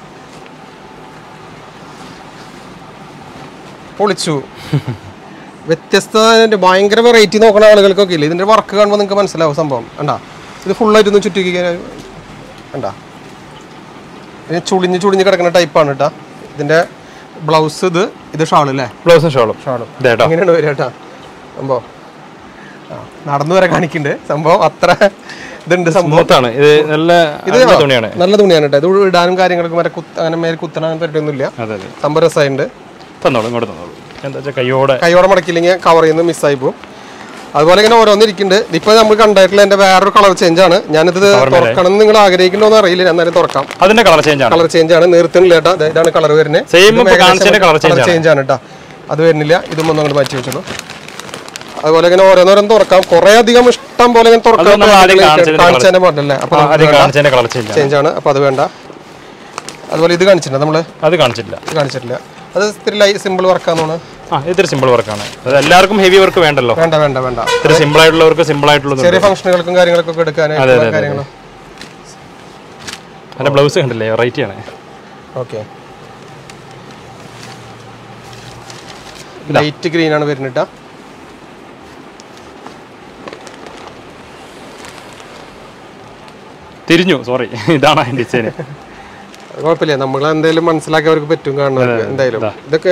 പൊളിച്ചു. വ്യത്യസ്ത ഭയങ്കര വെറൈറ്റി നോക്കുന്ന ആളുകൾക്കൊക്കെ ഇല്ല. ഇതിന്റെ വർക്ക് കാണുമ്പോൾ നിങ്ങൾക്ക് മനസ്സിലാവും സംഭവം. കണ്ടാ ഇത് ഫുള്ളായിട്ടൊന്ന് ചുറ്റി കണ്ടാ പിന്നെ ചുളിഞ്ഞ് ചുളിഞ്ഞ് കിടക്കുന്ന ടൈപ്പാണ് കേട്ടോ. ഇതിന്റെ ബ്ലൗസ് ഇത് ഇത് ഷാള് അല്ലേ? ബ്ലൗസും ഷാളും ഷാളും അങ്ങനെയാണ് വരിക കേട്ടോ. സംഭവം നടന്നു വരെ കാണിക്കുന്നുണ്ട്. സംഭവം അത്ര ഇതുണ്ട്. സംഭവത്താണ് ഇത് നല്ല തുണിയാണ്, നല്ല തുണിയാണ് കേട്ടോ. ഇത് ഇടാനും കാര്യങ്ങളൊക്കെ വരെ കുത്ത് അങ്ങനെ മേലെ കുത്തണം പറ്റൊന്നുമില്ല. സംഭവം രസമായിട്ടുണ്ട്. തന്നോളൂ, ഇങ്ങോട്ട് തന്നോളൂ. എന്താ വെച്ചാൽ കൈയോടെ കൈയോടെ മടക്കില്ലെങ്കിൽ കവർ ചെയ്യുന്ന മിസ്സായി പോകും. അതുപോലെ ഇങ്ങനെ ഓരോന്നിരിക്കുന്നുണ്ട്. ഇപ്പൊ നമ്മൾ കണ്ടായിട്ടുള്ള എന്റെ വേറൊരു കളർ ചേഞ്ച് ആണ്. ഞാനിത് തുറക്കണം എന്ന് നിങ്ങൾ ആഗ്രഹിക്കണ്ടോ എന്ന് അറിയില്ല, എന്നാലും തുറക്കാം. അതിന്റെ കളർ ചേഞ്ച് ആണ് കളർ ചേഞ്ച് ആണ്, നിർത്തുന്നില്ല കേട്ടോ. ഇതാണ് കളർ വരുന്നത്, കളർ ചേഞ്ച് ആണ് കേട്ടോ. അത് വരുന്നില്ല. ഇതും ഒന്നും അങ്ങോട്ട് മാറ്റി വെച്ചോളൂ. അതുപോലെ ഇങ്ങനെ ഓരോന്നോരോന്ന് തുറക്കാം. കുറെ അധികം ഇഷ്ടം പോലെ ഇങ്ങനെ തുറക്കാം. കാണിച്ചതിന്റെ മോഡലല്ലേ, അപ്പൊ ചേഞ്ച് ആണ്, അപ്പൊ അത് വേണ്ട. അതുപോലെ ഇത് കാണിച്ചിട്ടുണ്ട് നമ്മള്, അത് കാണിച്ചിട്ടില്ല കാണിച്ചിട്ടില്ല അത് ഇത്തിരി സിമ്പിൾ വർക്കാന്ന്. ഇത്തിരി സിമ്പിൾ വർക്കാണ്. അത് എല്ലാവർക്കും ഹെവി വർക്ക് വേണ്ടല്ലോ. വേണ്ട വേണ്ട വേണ്ട ഇത്തിരി സിമ്പിൾ ആയിട്ടുള്ളവർക്ക് സിമ്പിൾ ആയിട്ടുള്ള ചെറിയ ഫംഗ്ഷനുകൾക്കും കാര്യങ്ങൾക്കൊക്കെ എടുക്കാനായിട്ട് കാര്യങ്ങളും. അതിന്റെ ബ്ലൗസ് കണ്ടില്ലേ, വെറൈറ്റി ആണ്. ഓക്കെ, ലൈറ്റ് ഗ്രീൻ ആണ് വരുന്നിട്ടാ. തിരിഞ്ഞു, സോറി, ഇതാണ് അതിന്റെ ഡിസൈൻ. കുഴപ്പമില്ല, നമ്മൾ എന്തായാലും മനസ്സിലാക്കി അവർക്ക് പറ്റും കാണുന്നത്. എന്തായാലും ഇതൊക്കെ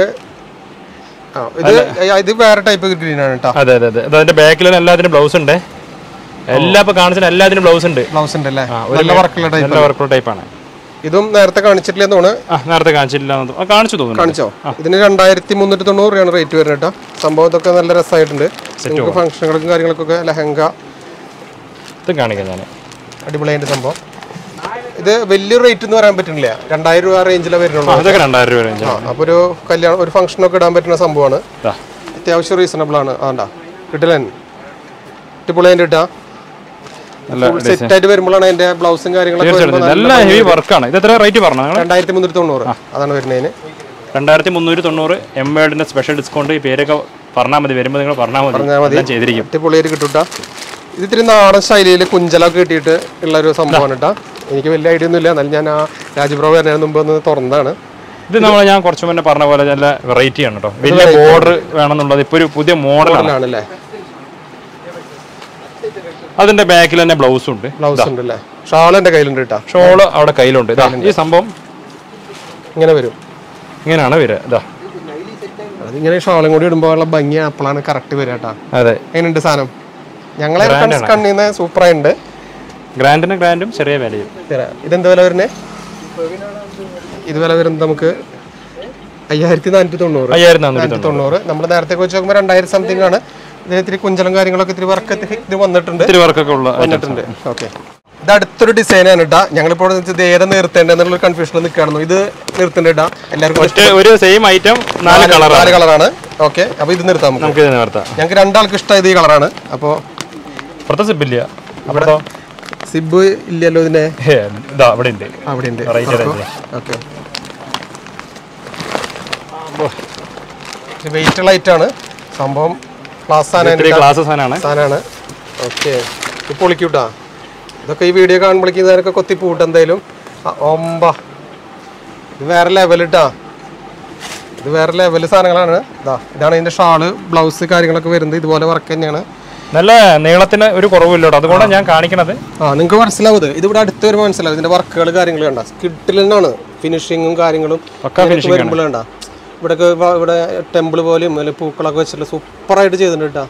ഇത് വേറെ ടൈപ്പ് ഗ്രീൻ ആണ് കേട്ടോ. അതെ അതെ അതെ, അതിന്റെ ബാക്കിൽ എല്ലാത്തിനും ബ്ലൗസ് ഉണ്ട്. എല്ലാ ഇപ്പൊ കാണിച്ച എല്ലാത്തിനും ബ്ലൗസ് ഉണ്ട്. ബ്ലൗസ് ഉണ്ട് അല്ലേ, നല്ല വർക്കുള്ള ടൈപ്പ്, നല്ല വർക്കുള്ള ടൈപ്പാണ്. ഇതും നേരത്തെ കാണിച്ചിട്ടില്ല തോന്നുന്നു. നേരത്തെ കാണിച്ചിട്ടില്ല, കാണിച്ചു തോന്നുന്നു. കാണിച്ചോ? ഇതിന് രണ്ടായിരത്തി മുന്നൂറ്റി തൊണ്ണൂറ് രൂപയാണ് റേറ്റ് വരുന്നത് കേട്ടോ. സംഭവം ഇതൊക്കെ നല്ല രസമായിട്ടുണ്ട്. നിങ്ങൾക്ക് ഫംഗ്ഷനുകൾക്കും കാര്യങ്ങൾക്കൊക്കെ ലെഹങ്ക ഇത് കാണിക്കാം ഞാൻ. അടിപൊളിയായിട്ട് സംഭവം. ഇത് വലിയൊരു റേറ്റ് എന്ന് പറയാൻ പറ്റുന്നില്ല, രണ്ടായിരം രൂപ റേഞ്ചിലാണ് വരുന്നുള്ളൂ. രണ്ടായിരം രൂപ റേഞ്ച്. അപ്പൊ ഒരു കല്യാണം ഒരു ഫംഗ്ഷനൊക്കെ ഇടാൻ പറ്റുന്ന സംഭവമാണ്. അത്യാവശ്യം റീസണബിൾ ആണ്. ആണ്ടാ കിട്ടില്ല, അടിപൊളിയായിട്ട് ഇട്ടാ സെറ്റ് ആയിട്ട് വരുമ്പോഴാണ് അതിന്റെ ബ്ലൗസും കാര്യങ്ങളൊക്കെ രണ്ടായിരത്തി മുന്നൂറ്റി തൊണ്ണൂറ് അതാണ് വരുന്നതിന്. രണ്ടായിരത്തി മുന്നൂറ്റി തൊണ്ണൂറ് എംബേർഡിന്റെ സ്പെഷ്യൽ ഡിസ്കൗണ്ട്. ഈ പേരൊക്കെ പറഞ്ഞാൽ മതി, വരുമ്പോൾ നിങ്ങൾ പറഞ്ഞാൽ മതി, ചെയ്തിരിക്കും. അടിപൊളിയായിട്ട് കിട്ടൂട്ടാ. ഇത് ഇത്തിരി നാടൻ ശൈലിയിൽ കുഞ്ചലൊക്കെ കിട്ടിയിട്ട് ഉള്ള ഒരു സംഭവമാണ് കേട്ടോ. എനിക്ക് വലിയ ഐഡിയ ഒന്നും ഇല്ല, എന്നാലും ഞാൻ ആ രാജ്പ്രഭ വരുന്നതിന് മുമ്പ് ഒന്ന് തുറന്നതാണ്. ഇത് നമ്മൾ ഞാൻ കുറച്ച് മുന്നേ പറഞ്ഞ പോലെ നല്ല വെറൈറ്റി ആണ് കേട്ടോ. വലിയ ബോർഡർ വേണമെന്നുള്ളത് ഇപ്പൊ ഒരു പുതിയ മോഡലാണ് അല്ലേ. അതിന്റെ ബാക്കിൽ തന്നെ ബ്ലൗസ് ഉണ്ട്. ബ്ലൗസ് ഉണ്ട് അല്ലേ. ഷാൾ എന്റെ കയ്യിലുണ്ട് കേട്ടോ. ഷോള് അവിടെ കയ്യിലുണ്ട്. ഈ സംഭവം ഇങ്ങനെ വരും, ഇങ്ങനെയാണ് വരിക. ഇതാ അതിങ്ങനെ ഷാളും കൂടി ഇടുമ്പോൾ ഉള്ള ഭംഗി അപ്പോഴാണ് കറക്റ്റ് വരിക കേട്ടോ. അതെ, എങ്ങനെയുണ്ട് സാധനം? ഞങ്ങളെ കണ്ണിന്ന് സൂപ്പറായിട്ടുണ്ട്. ഗ്രാൻഡിന് ഗ്രാൻഡും ചെറിയ വിലയും. ഇതെന്ത് വില വരുന്നേ? ഇത് വില വരുന്നത് നമുക്ക് അയ്യായിരത്തി നാനൂറ്റി തൊണ്ണൂറ് അയ്യായിരത്തി നാനൂറ്റി തൊണ്ണൂറ് നമ്മൾ നേരത്തെ വെച്ച് നോക്കുമ്പോൾ രണ്ടായിരം സംതിങ് ആണ്. ഇതിന് ഇത്തിരി കുഞ്ചലും കാര്യങ്ങളൊക്കെ ഇത്തിരി വർക്ക് ഇത് വന്നിട്ടുണ്ട്, വന്നിട്ടുണ്ട്. ഓക്കെ, ഇത് അടുത്തൊരു ഡിസൈൻ ആണ് കേട്ടാ. ഞങ്ങളിപ്പോൾ ഇത് ഏതാ നിർത്തേണ്ടെന്നുള്ള കൺഫ്യൂഷനിൽ നിൽക്കുകയായിരുന്നു. ഇത് നിർത്തേണ്ട കേട്ടാ, എല്ലാവർക്കും ഒരു സെയിം ഐറ്റം നാല് കളർ നാല് കളറാണ്. ഓക്കെ, അപ്പൊ ഇത് നിർത്താം നമുക്ക്. ഞങ്ങൾക്ക് രണ്ടാൾക്ക് ഇഷ്ടം ഇത് ഈ കളറാണ്. അപ്പോ സിബില്ല, അവിടെ സിബ് ഇല്ലല്ലോ ഇതിന്റെ. അവിടെ ഉണ്ട്, അവിടെ ഉണ്ട്. ഓക്കെ, വെയിറ്റ് ലൈറ്റ് ആണ് സംഭവം. ക്ലാസ് സാധനമാണ്. ഓക്കെ, ഇത് പൊളിക്കൂട്ടാ. ഇതൊക്കെ ഈ വീഡിയോ കാണുമ്പോഴേക്കും ഇതൊക്കെ കൊത്തിപ്പൂട്ട് എന്തായാലും. ഒമ്പ ഇത് വേറെ ലെവൽ ഇട്ടാ, ഇത് വേറെ ലെവൽ സാധനങ്ങളാണ്. ഇതാ ഇതാണ് ഇതിന്റെ ഷാള്, ബ്ലൗസ് കാര്യങ്ങളൊക്കെ വരുന്നത് ഇതുപോലെ വർക്ക് തന്നെയാണ്. നല്ല നീളത്തിന് ഒരു കുറവില്ലോട്ടോ, അതുകൊണ്ടാണ് ഞാൻ കാണിക്കണത്. ആ, നിങ്ങൾക്ക് മനസ്സിലാവും. ഇത് ഇവിടെ അടുത്ത് വരുമ്പോൾ മനസ്സിലാവും ഇതിന്റെ വർക്കുകൾ കാര്യങ്ങൾ കണ്ട. സ്കിഡിൽ തന്നെയാണ് ഫിനിഷിങ്ങും കാര്യങ്ങളും വരുമ്പോൾ കണ്ട. ഇവിടെ ഇവിടെ ടെമ്പിൾ പോലെയും അല്ലെങ്കിൽ പൂക്കളൊക്കെ വെച്ചിട്ട് സൂപ്പറായിട്ട് ചെയ്തിട്ടുണ്ട് കേട്ടോ.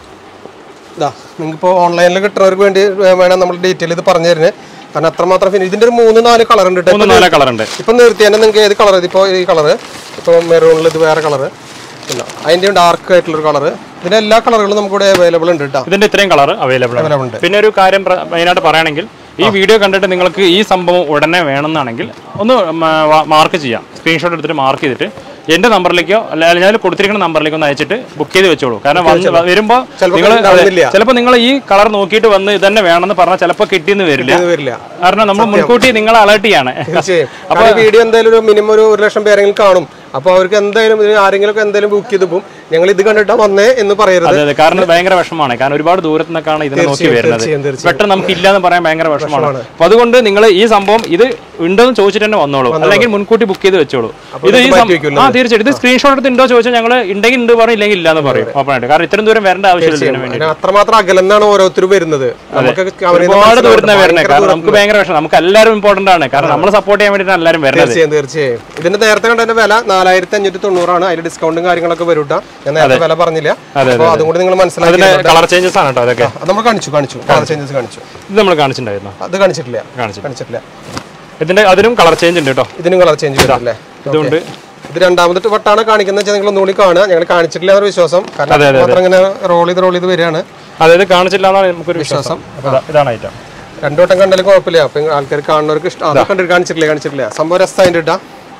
ഇതാ നിങ്ങൾക്കിപ്പോൾ ഓൺലൈനിൽ കിട്ടുന്നവർക്ക് വേണ്ടി വേണം നമ്മൾ ഡീറ്റെയിൽ ഇത് പറഞ്ഞു തരുന്നത്. കാരണം അത്രമാത്രം ഫിനിഷ്. ഇതിന്റെ ഒരു മൂന്ന് നാല് കളർ ഉണ്ട്. ഇപ്പം നിർത്തി തന്നെ നിങ്ങൾക്ക് ഏത് കളർ? ഇതിപ്പോൾ ഈ കളറ്, ഇപ്പോൾ മെറൂണിൽ ഇത് വേറെ കളറ്, പിന്നെ അതിൻ്റെ ഡാർക്ക് ആയിട്ടുള്ളൊരു കളറ്. ഇതിന്റെ എല്ലാ കളറുകളും നമുക്കിവിടെ അവൈലബിൾ ഉണ്ട് കേട്ടോ. ഇതിന്റെ ഇത്രയും കളർ അവൈലബിൾ ഉണ്ട്. പിന്നെ ഒരു കാര്യം മെയിനായിട്ട് പറയുകയാണെങ്കിൽ, ഈ വീഡിയോ കണ്ടിട്ട് നിങ്ങൾക്ക് ഈ സംഭവം ഉടനെ വേണമെന്നാണെങ്കിൽ ഒന്ന് മാർക്ക് ചെയ്യാം. സ്ക്രീൻഷോട്ട് എടുത്തിട്ട് മാർക്ക് ചെയ്തിട്ട് എന്റെ നമ്പറിലേക്കോ അല്ലെങ്കിൽ ഞാൻ കൊടുത്തിരിക്കുന്ന നമ്പറിലേക്കോ ഒന്ന് അയച്ചിട്ട് ബുക്ക് ചെയ്ത് വെച്ചോളൂ. കാരണം വരുമ്പോൾ നിങ്ങൾ ചിലപ്പോൾ നിങ്ങൾ ഈ കളർ നോക്കിയിട്ട് വന്ന് ഇതന്നെ വേണമെന്ന് പറഞ്ഞാൽ ചിലപ്പോൾ കിട്ടിയെന്ന് വരില്ല. കാരണം നമ്മൾ മുൻകൂട്ടി നിങ്ങളെ അലേർട്ട് ചെയ്യാണ്. അപ്പൊ വീഡിയോ എന്തായാലും മിനിമം ഒരു ഒരു ലക്ഷം പേരെങ്കിലും കാണും. അപ്പൊ അവർക്ക് എന്തായാലും ആരെങ്കിലും എന്തായാലും ബുക്ക് ചെയ്ത് പോകും. ഞങ്ങൾ ഇത് കണ്ടിട്ടാ വന്നേ എന്ന് പറയരുത്. അതെ, കാരണം ഭയങ്കര വിഷമമാണ്. കാരണം ഒരുപാട് ദൂരത്തു നിന്നൊക്കെയാണ് ഇതിനെ നോക്കി വരുന്നത്. പെട്ടെന്ന് നമുക്ക് ഇല്ലാന്ന് പറയാൻ ഭയങ്കര വിഷമമാണ്. അപ്പൊ അതുകൊണ്ട് നിങ്ങൾ ഈ സംഭവം ഇത് ഉണ്ടോന്ന് ചോദിച്ചിട്ട് തന്നെ വന്നോളൂ, അല്ലെങ്കിൽ മുൻകൂട്ടി ബുക്ക് ചെയ്ത് വെച്ചോളൂ. ഇത് ഈ ആ തീർച്ചയായിട്ടും ഇത് സ്ക്രീൻഷോട്ട് എടുത്ത് ഉണ്ടോ ചോദിച്ചാൽ ഞങ്ങൾ ഉണ്ടെങ്കിൽ ഉണ്ട് പറയും, ഇല്ലെങ്കിൽ ഇല്ലാന്ന് പറയും ഓപ്പണായിട്ട്. കാരണം ഇത്രയും ദൂരം വരേണ്ട ആവശ്യമില്ല. അത്രമാത്രം അകലെന്നാണ് ഓരോരുത്തരും വരുന്നത്. ഒരുപാട് ദൂരത്താണ് വരുന്നത്. കാരണം നമുക്ക് ഭയങ്കര വിഷമം. നമുക്ക് എല്ലാവരും ഇമ്പോർട്ടന്റ് ആണ്. കാരണം നമ്മൾ സപ്പോർട്ട് ചെയ്യാൻ വേണ്ടിയിട്ടാണ് എല്ലാവരും വരുന്നത്. തീർച്ചയായും ഇതിന്റെ നേരത്തെ കണ്ടതിന്റെ വില നാലായിരത്തി അഞ്ഞൂറ്റി തൊണ്ണൂറാണ്. അതിൽ ഡിസ്കൗണ്ടും കാര്യങ്ങളൊക്കെ വരൂട്ടാ. ഞാൻ നേരത്തെ വില പറഞ്ഞില്ല. അതും കൂടി നിങ്ങൾ മനസ്സിലാക്കി. കളർ ചേഞ്ചസ് ആണ് കേട്ടോ. അതൊക്കെ നമ്മൾ കാണിച്ചു കാണിച്ചു കളർ ചേഞ്ചസ് കാണിച്ചു. ഇത് നമ്മൾ കാണിച്ചിട്ടുണ്ടായിരുന്നു. അത് കാണിച്ചിട്ടില്ല കാണിച്ചിട്ടില്ല ഇതിന്റെ അതിനും കളർ ചേഞ്ച് ഉണ്ട് കേട്ടോ. ഇതിനും കളർ ചേഞ്ച് വരില്ലേ? ഇതുണ്ട്. ഇത് രണ്ടാമത്തെ വട്ടാണ് കാണിക്കുന്നത് വെച്ചാൽ നിങ്ങൾ ഒന്നുകൂടി കാണുക. ഞങ്ങൾ കാണിച്ചിട്ടില്ല എന്നൊരു വിശ്വാസം. കാരണം മാത്രം ഇങ്ങനെ റോൾ ചെയ്ത് റോൾ ചെയ്ത് വരികയാണ്. അതായത് കാണിച്ചില്ല എന്നാണ് നമുക്കൊരു വിശ്വാസം. ഇതാണ് ഐറ്റം. രണ്ടു വട്ടം കണ്ടാലും കുഴപ്പമില്ല. അപ്പൊ ആൾക്കാർ കാണുന്നവർക്ക് ഇഷ്ടം. അത് കണ്ടിട്ട് കാണിച്ചിട്ടില്ല കാണിച്ചിട്ടില്ല സംഭവം രസമായിട്ട് ഇട്ടാ.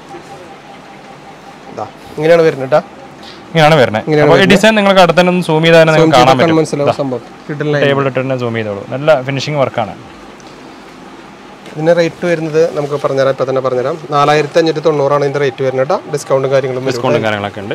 ഇങ്ങനെയാണ് വരുന്നത് കേട്ടാ. ഇങ്ങനെയാണ് വരുന്നത്. ഡിസൈൻ നിങ്ങൾക്ക് അടുത്ത് തന്നെ സൂം ചെയ്താൽ കാണാൻ പറ്റും. മനസ്സിലാവും സംഭവം. ടേബിൾ ഇട്ട് തന്നെ സൂം ചെയ്തോളൂ. നല്ല ഫിനിഷിംഗ് വർക്കാണ്. ഇതിന് റേറ്റ് വരുന്നത് നമുക്ക് പറഞ്ഞുതരാം. ഇപ്പം തന്നെ പറഞ്ഞുതരാം. നാലായിരത്തി അഞ്ഞൂറ്റി തൊണ്ണൂറാണ് ഇതിന്റെ റേറ്റ് വരുന്നത് കേട്ടോ. ഡിസ്കൗണ്ടും കാര്യങ്ങളും ഡിസ്കൗണ്ടും കാര്യങ്ങളൊക്കെ ഉണ്ട്.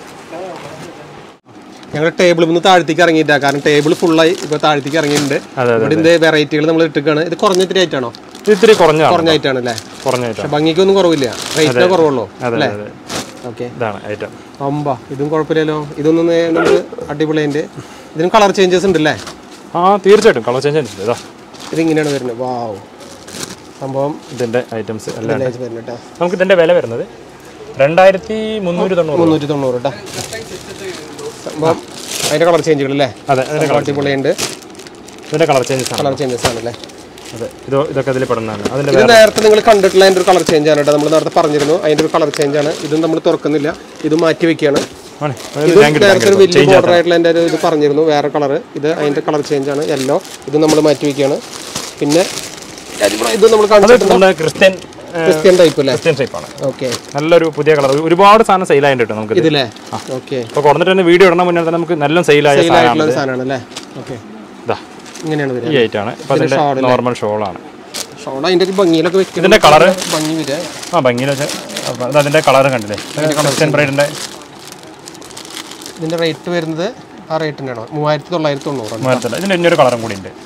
ഞങ്ങൾ ടേബിളിൽ നിന്ന് താഴത്തേക്ക് ഇറങ്ങിയിട്ടാ. കാരണം ടേബിൾ ഫുള്ളായി ഇപ്പോൾ താഴത്തേക്ക് ഇറങ്ങിയിട്ടുണ്ട്. ഇവിടെ ഇതിന്റെ വെറൈറ്റികൾ നമ്മൾ ഇട്ടിക്കാണ്. ഇത് കുറഞ്ഞ ഇത്തിരി ആയിട്ടാണോ? ഇത്തിരി കുറഞ്ഞ കുറഞ്ഞായിട്ടാണ് അല്ലേ? കുറഞ്ഞായിട്ട് ഭംഗിക്കൊന്നും കുറവില്ല. റേറ്റേ കുറവുള്ളൂ അല്ലേ? ഓക്കെ. ഇതാണ് ഐറ്റം. അമ്പ ഇതും കുഴപ്പമില്ലല്ലോ. ഇതൊന്നും നമുക്ക് അടിപൊളിയുണ്ട്. ഇതിന് കളർ ചേഞ്ചസ് ഉണ്ടല്ലേ? ആ തീർച്ചയായിട്ടും കളർ ചേഞ്ച് ഉണ്ട്. ഇതാ ഇതിങ്ങനെയാണ് വരുന്നത്. വാവ് സംഭവം. ഇതിന്റെ ഐറ്റംസ് എല്ലാം നമുക്ക് ഇതിന്റെ വില വരുന്നത് രണ്ടായിരത്തി മുന്നൂറ്റി തൊണ്ണൂറ് മുന്നൂറ്റി തൊണ്ണൂറ് കേട്ടോ. സംഭവം അതിന്റെ കളർ ചേഞ്ചുകൾ അല്ലേ? അതെ, അടിപൊളിയുണ്ട്. ഇതിന്റെ കളർ ചേഞ്ചസ് കളർ ചേഞ്ചസ് ആണല്ലേ? അതെ, ഇത് ഇതൊക്കെ അതിൽ പെടുന്നതാണ്. അതിന്റെ ഇത് നേരത്തെ നിങ്ങൾ കണ്ടിട്ടുള്ള അതിന്റെ ഒരു കളർ ചേഞ്ച് ആണ് കേട്ടോ. നമ്മൾ നേരത്തെ പറഞ്ഞിരുന്നു അതിന്റെ ഒരു കളർ ചേഞ്ച് ആണ്. ഇതും നമ്മൾ തുറക്കുന്നില്ല, ഇത് മാറ്റി വെക്കുകയാണ്. നേരത്തെ ഒരു വലിയ ബോർഡർ ആയിട്ടുള്ള എൻ്റെ ഒരു ഇത് പറഞ്ഞിരുന്നു വേറെ കളർ. ഇത് അതിന്റെ കളർ ചേഞ്ച് ആണ്, യെല്ലോ. ഇത് നമ്മൾ മാറ്റി വെക്കുകയാണ്. പിന്നെ ഇത് നമ്മൾ കണ്ടിട്ടുണ്ട് ക്രിസ്ത്യൻ ക്രിസ്ത്യൻ ടൈപ്പ് അല്ലേ? ക്രിസ്ത്യൻ ടൈപ്പാണ്. ഓക്കെ, നല്ലൊരു പുതിയ കളർ. ഒരുപാട് സാധനം സെയിൽ ആയിട്ട് നമുക്ക് ഇതില്ലേ. ഓക്കെ, അപ്പോൾ കുറഞ്ഞിട്ട് തന്നെ വീഡിയോ ഇടണം മുന്നേ തന്നെ നമുക്ക് നല്ല സെയിലായ സാധനമാണ് അല്ലേ? ഓക്കെ, ഇതാ ഇങ്ങനെയാണ് വരുന്നത്. ഈ ഐറ്റാണ്. അപ്പോൾ അതിന്റെ നോർമൽ ഷോളാണ്. ഷോൾ അതിന്റെ ഭംഗിയിലൊക്കെ വെക്കും. ഇതിന്റെ കളർ ഭംഗി വരിക. ആ ഭംഗിയിൽ വെച്ചാൽ അതിന്റെ കളർ കണ്ടില്ലേ? ക്രിസ്ത്യൻ ബ്രൈഡിന്റെ ഇതിന്റെ റേറ്റ് വരുന്നത് ആ റേറ്റിനാണോ? മൂവായിരത്തി തൊള്ളായിരത്തി തൊണ്ണൂറ്. മൂവായിരത്തി. ഇതിന്റെ ഇനിയൊരു കളറും കൂടി ഉണ്ട്.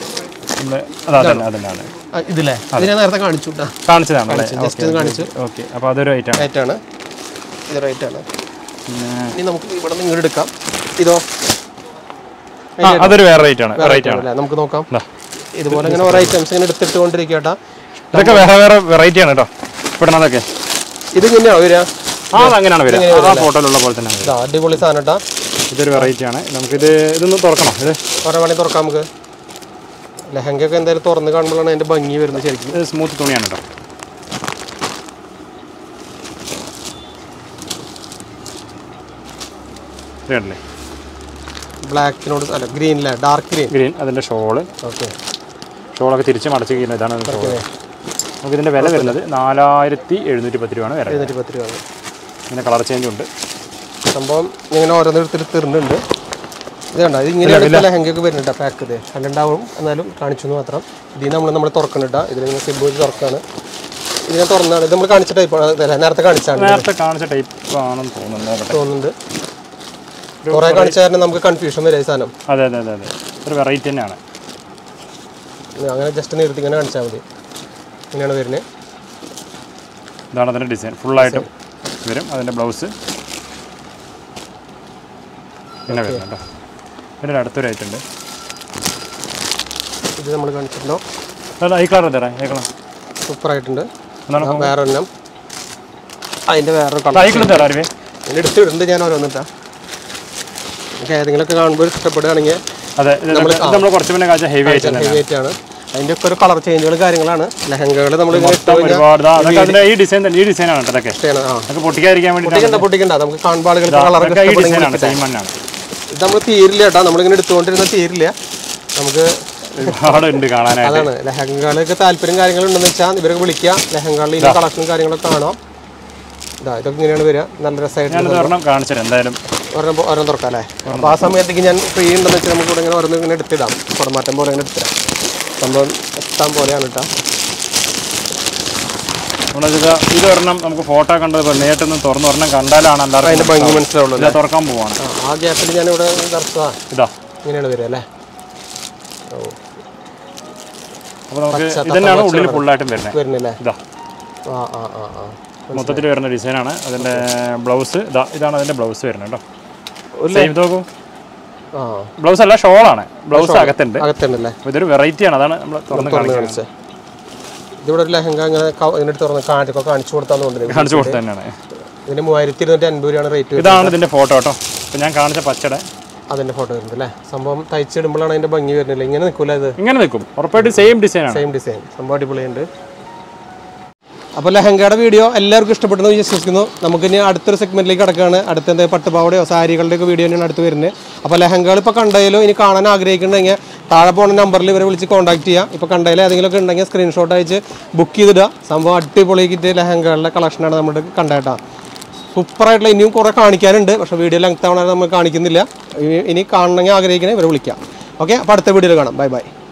ഇതില്ലേ? ഇത് ഞാൻ നേരത്തെ കാണിച്ചു കാണിച്ചതാണ്. ജസ്റ്റ് കാണിച്ചു. ഓക്കെ, അപ്പോൾ അതൊരു ഐറ്റം റേറ്റാണ്. ഇത് റേറ്റാണ്. ഇനി നമുക്ക് ഇവിടെ നിന്ന് ഇങ്ങോട്ട് എടുക്കാം. ഇതോ അതൊരു വേറെ റേറ്റ് ആണ്. റേറ്റ് ആണ്. നമുക്ക് നോക്കാം. ഇതുപോലെ ഇങ്ങനെ ഓരോ ഐറ്റംസ് ഇങ്ങനെ എടുത്തിട്ടുകൊണ്ടിരിക്കട്ടാ. ഇതൊക്കെ വേറെ വേറെ വെറൈറ്റി ആണ് കേട്ടോ. ഇവിടുന്നതൊക്കെ ഇത് ഇങ്ങനെയാണോ വരിക? ആ അങ്ങനെയാണ് വരിക. ആ ഫോട്ടോയിലുള്ള പോലെ തന്നെ. അടിപൊളി സാധനം കേട്ടോ. ഇതൊരു വെറൈറ്റി ആണ്. നമുക്കിത് ഇതൊന്ന് തുറക്കണം. ഇത് ഓരോ വേണമെങ്കിൽ തുറക്കാം നമുക്ക്. ലെഹങ്കയൊക്കെ എന്തായാലും തുറന്ന് കാണുമ്പോഴാണ് അതിന്റെ ഭംഗി വരുന്നത്. ശരിക്കും ഇത് സ്മൂത്ത് തുണിയാണ് കേട്ടോ. ഇതല്ലേ ബ്ലാക്കിനോട് അല്ല ഗ്രീനിലെ ഡാർക്ക് ഗ്രീൻ. ഗ്രീൻ അതിന്റെ ഷോള്. ഓക്കെ, ഷോളൊക്കെ തിരിച്ച് മടച്ച് കഴിയുന്നത് ഇതാണ് ഷോള്. നമുക്ക് ഇതിന്റെ വില വരുന്നത് നാലായിരത്തി എഴുന്നൂറ്റി പത്ത് രൂപയാണ് വില. എഴുന്നൂറ്റി പത്ത് രൂപ. ഇതിന്റെ കളർ ചേഞ്ച് ഉണ്ട്. സംഭവം ഇങ്ങനെ ഓരോന്നെടുത്തിട്ട് തീർന്നുണ്ട്. ഇത് കണ്ടോ? ഇത് ഇങ്ങനെയാണ് ലെഹങ്കയൊക്കെ വരുന്നുണ്ട്. പാക്ക് ഇത് കണ്ടുണ്ടാവും, എന്നാലും കാണിച്ചു മാത്രം. ഇതിൽ നമ്മൾ നമ്മൾ തുറക്കുന്നുണ്ട്. ഇതിലിങ്ങനെ സിബ് തുറക്കാണ്. ഇതിനെ തുറന്നാണ്. ഇത് നമ്മൾ കാണിച്ച ടൈപ്പാണ്. നേരത്തെ കാണിച്ചാണ്. നേരത്തെ കാണിച്ച ടൈപ്പ് ആണെന്ന് തോന്നുന്നുണ്ട് തോന്നുന്നുണ്ട് കുറെ കാണിച്ച കാരണം നമുക്ക് കൺഫ്യൂഷൻ വരും ഈ സാധനം. അതെ അതെ അതെ അതെ ഒരു വെറൈറ്റി തന്നെയാണ്. അങ്ങനെ ജസ്റ്റ് നിർത്തി ഇങ്ങനെ കാണിച്ചാൽ മതി. ഇങ്ങനെയാണ് വരുന്നത്. ഇതാണ് അതിൻ്റെ ഡിസൈൻ. ഫുള്ളായിട്ടും വരും. അതിൻ്റെ ബ്ലൗസ് ഇങ്ങനെ വരും കേട്ടോ. ഇതിൻ്റെ അടുത്തൊരു ഐറ്റം ഉണ്ട്. ഇത് നമ്മൾ കാണിച്ചിട്ടുണ്ടോ? അല്ല ഈ കളർ തരാം. ഈ കളർ സൂപ്പറായിട്ടുണ്ട്. വേറെ ഒന്നും അതിൻ്റെ വേറെ കളർ തരാം. അറിവേ ഇതിൻ്റെ എടുത്തിട്ടുണ്ട് ഞാൻ ഓരോന്നിട്ടാ. നമുക്ക് ഏതെങ്കിലുമൊക്കെ കാണുമ്പോൾ ഇഷ്ടപ്പെടുകയാണെങ്കിൽ അതെ നമ്മൾ കുറച്ച് മുന്നേ കാഴ്ച ഹെവി ആയിട്ട് ഹെവി ആയിട്ടാണ്. അതിൻ്റെ ഒക്കെ ഒരു കളർ ചേഞ്ചുകൾ കാര്യങ്ങളാണ്. ലെഹങ്കകൾ നമ്മൾ ഈ ഡിസൈൻ തന്നെ. ഈ ഡിസൈനാണ് ഇതൊക്കെ പൊട്ടിക്കാതിരിക്കാൻ വേണ്ടി പൊട്ടിക്കണ്ട. നമുക്ക് കാണുമ്പോൾ ആളുകൾ കളറൊക്കെ ഇത് നമ്മൾ തീരില്ല കേട്ടോ. നമ്മളിങ്ങനെ എടുത്തുകൊണ്ടിരുന്ന തീരില്ല. നമുക്ക് ഒരുപാടുണ്ട് കാണാനായിട്ട്. അതാണ് ലെഹങ്കകളൊക്കെ താല്പര്യം കാര്യങ്ങളുണ്ടെന്ന് വെച്ചാൽ ഇവരൊക്കെ വിളിക്കുക. ലെഹങ്കകളിൽ ഇതിൻ്റെ കളക്ഷനും കാര്യങ്ങളൊക്കെ കാണാം. ഇതാ ഇതൊക്കെ ഇങ്ങനെയാണ് വരിക. നല്ല രസമായിട്ട് കാണിച്ചു എന്തായാലും ഒരെണ്ണം ഓരോന്ന് തുറക്കാം അല്ലേ? അപ്പോൾ ആ സമയത്തേക്ക് ഞാൻ ഫ്രീ ഉണ്ടെന്ന് വെച്ചാൽ നമുക്ക് ഇവിടെ ഇങ്ങനെ ഓരോന്ന് ഇങ്ങനെ എടുത്തിടാം. പുറമാറ്റം പോലെ ഇങ്ങനെ എടുത്തിടാം. സംഭവം എത്താൻ പോലെയാണ് കേട്ടോ. ഇത് ഒരെണ്ണം നമുക്ക് ഫോട്ടോ കണ്ടത് നേരിട്ടൊന്നും തുറന്ന് ഒരെണ്ണം കണ്ടാലാണ് എല്ലാവരും അതിൻ്റെ ഭംഗി മനസ്സിലാവുള്ളൂ. തുറക്കാൻ പോവാണ്. ആ ഗ്യാപ്പിൽ ഞാനിവിടെ തുറക്കുക. ഇതാ ഇങ്ങനെയാണ് വരിക അല്ലേ? ഓ, അപ്പോൾ നമുക്ക് ഇതന്നെയാണ് ഉള്ളിൽ ഫുള്ളായിട്ടും വരുന്നത് വരുന്നില്ലേ? ഇതാ ആ ആ ആ ആ മൊത്തത്തിൽ വരുന്ന ഡിസൈനാണ്. അതിൻ്റെ ബ്ലൗസ് ഇതാ ഇതാണ് അതിൻ്റെ ബ്ലൗസ് വരുന്നത് കേട്ടോ. സെയിം നോക്കൂ. ബ്ലൗസ് അല്ല ഷോളാണ്. ബ്ലൗസ് അകത്തുണ്ട്. അകത്തുണ്ടല്ലേ? ഇതൊരു വെറൈറ്റിയാണ്. അതാണ് നമ്മൾ തുറന്ന് കാണിച്ചത്. ഇതിവിടെ ഒരു ലെഹങ്ക ഇങ്ങനെ ഇതിനെടുത്ത് തുറന്ന് കാണിച്ചൊക്കെ കാണിച്ചു കൊടുത്താന്ന് തോന്നുന്നത്. കാണിച്ചു കൊടുത്തത് തന്നെയാണ്. ഇതിന് മൂവായിരത്തി ഇരുന്നൂറ്റി അൻപത് രൂപയാണ് റേറ്റ്. ഇതാണ് ഇതിൻ്റെ ഫോട്ടോ കേട്ടോ. ഇപ്പം ഞാൻ കാണിച്ച പച്ചയുടെ അതിൻ്റെ ഫോട്ടോ വരുന്നത് അല്ലേ? സംഭവം തയ്ച്ചിടുമ്പോഴാണ് അതിൻ്റെ ഭംഗി വരുന്നില്ല. ഇങ്ങനെ നിൽക്കില്ല. ഇത് ഇങ്ങനെ നിൽക്കും. ഉറപ്പായിട്ട് സെയിം ഡിസൈനാണ്. Same design. സംഭവം അടിപൊളിയുണ്ട്. അപ്പോൾ ലെഹങ്കയുടെ വീഡിയോ എല്ലാവർക്കും ഇഷ്ടപ്പെട്ടെന്ന് വിശ്വസിക്കുന്നു. നമുക്കിനി അടുത്തൊരു സെഗ്മെന്റിലേക്ക് കിടക്കുകയാണ്. അടുത്ത എന്തെങ്കിലും പട്ടുപാവടയോ സാരികളുടെയൊക്കെ വീഡിയോ തന്നെയാണ് അടുത്ത് വരുന്നത്. അപ്പോൾ ലെഹങ്കകൾ ഇപ്പോൾ കണ്ടതിലോ ഇനി കാണാൻ ആഗ്രഹിക്കുന്നുണ്ടെങ്കിൽ താഴെ പോകുന്ന നമ്പറിൽ ഇവരെ വിളിച്ച് കോൺടാക്ട് ചെയ്യാം. ഇപ്പോൾ കണ്ടതിൽ ഏതെങ്കിലുമൊക്കെ ഉണ്ടെങ്കിൽ സ്ക്രീൻഷോട്ട് അയച്ച് ബുക്ക് ചെയ്തിടുക. സംഭവം അടിപൊളിക്കിട്ട് ലെഹങ്കകളുടെ കളക്ഷനാണ് നമ്മുടെ കണ്ടേട്ടാ. സൂപ്പറായിട്ടുള്ള ഇനിയും കുറേ കാണിക്കാനുണ്ട്. പക്ഷേ വീഡിയോ ലെങ്ത് ആവണത് നമ്മൾ കാണിക്കുന്നില്ല. ഇനി കാണണമെങ്കിൽ ആഗ്രഹിക്കണേ ഇവരെ വിളിക്കാം. ഓക്കെ, അപ്പോൾ അടുത്ത വീഡിയോയിൽ കാണാം. Bye by.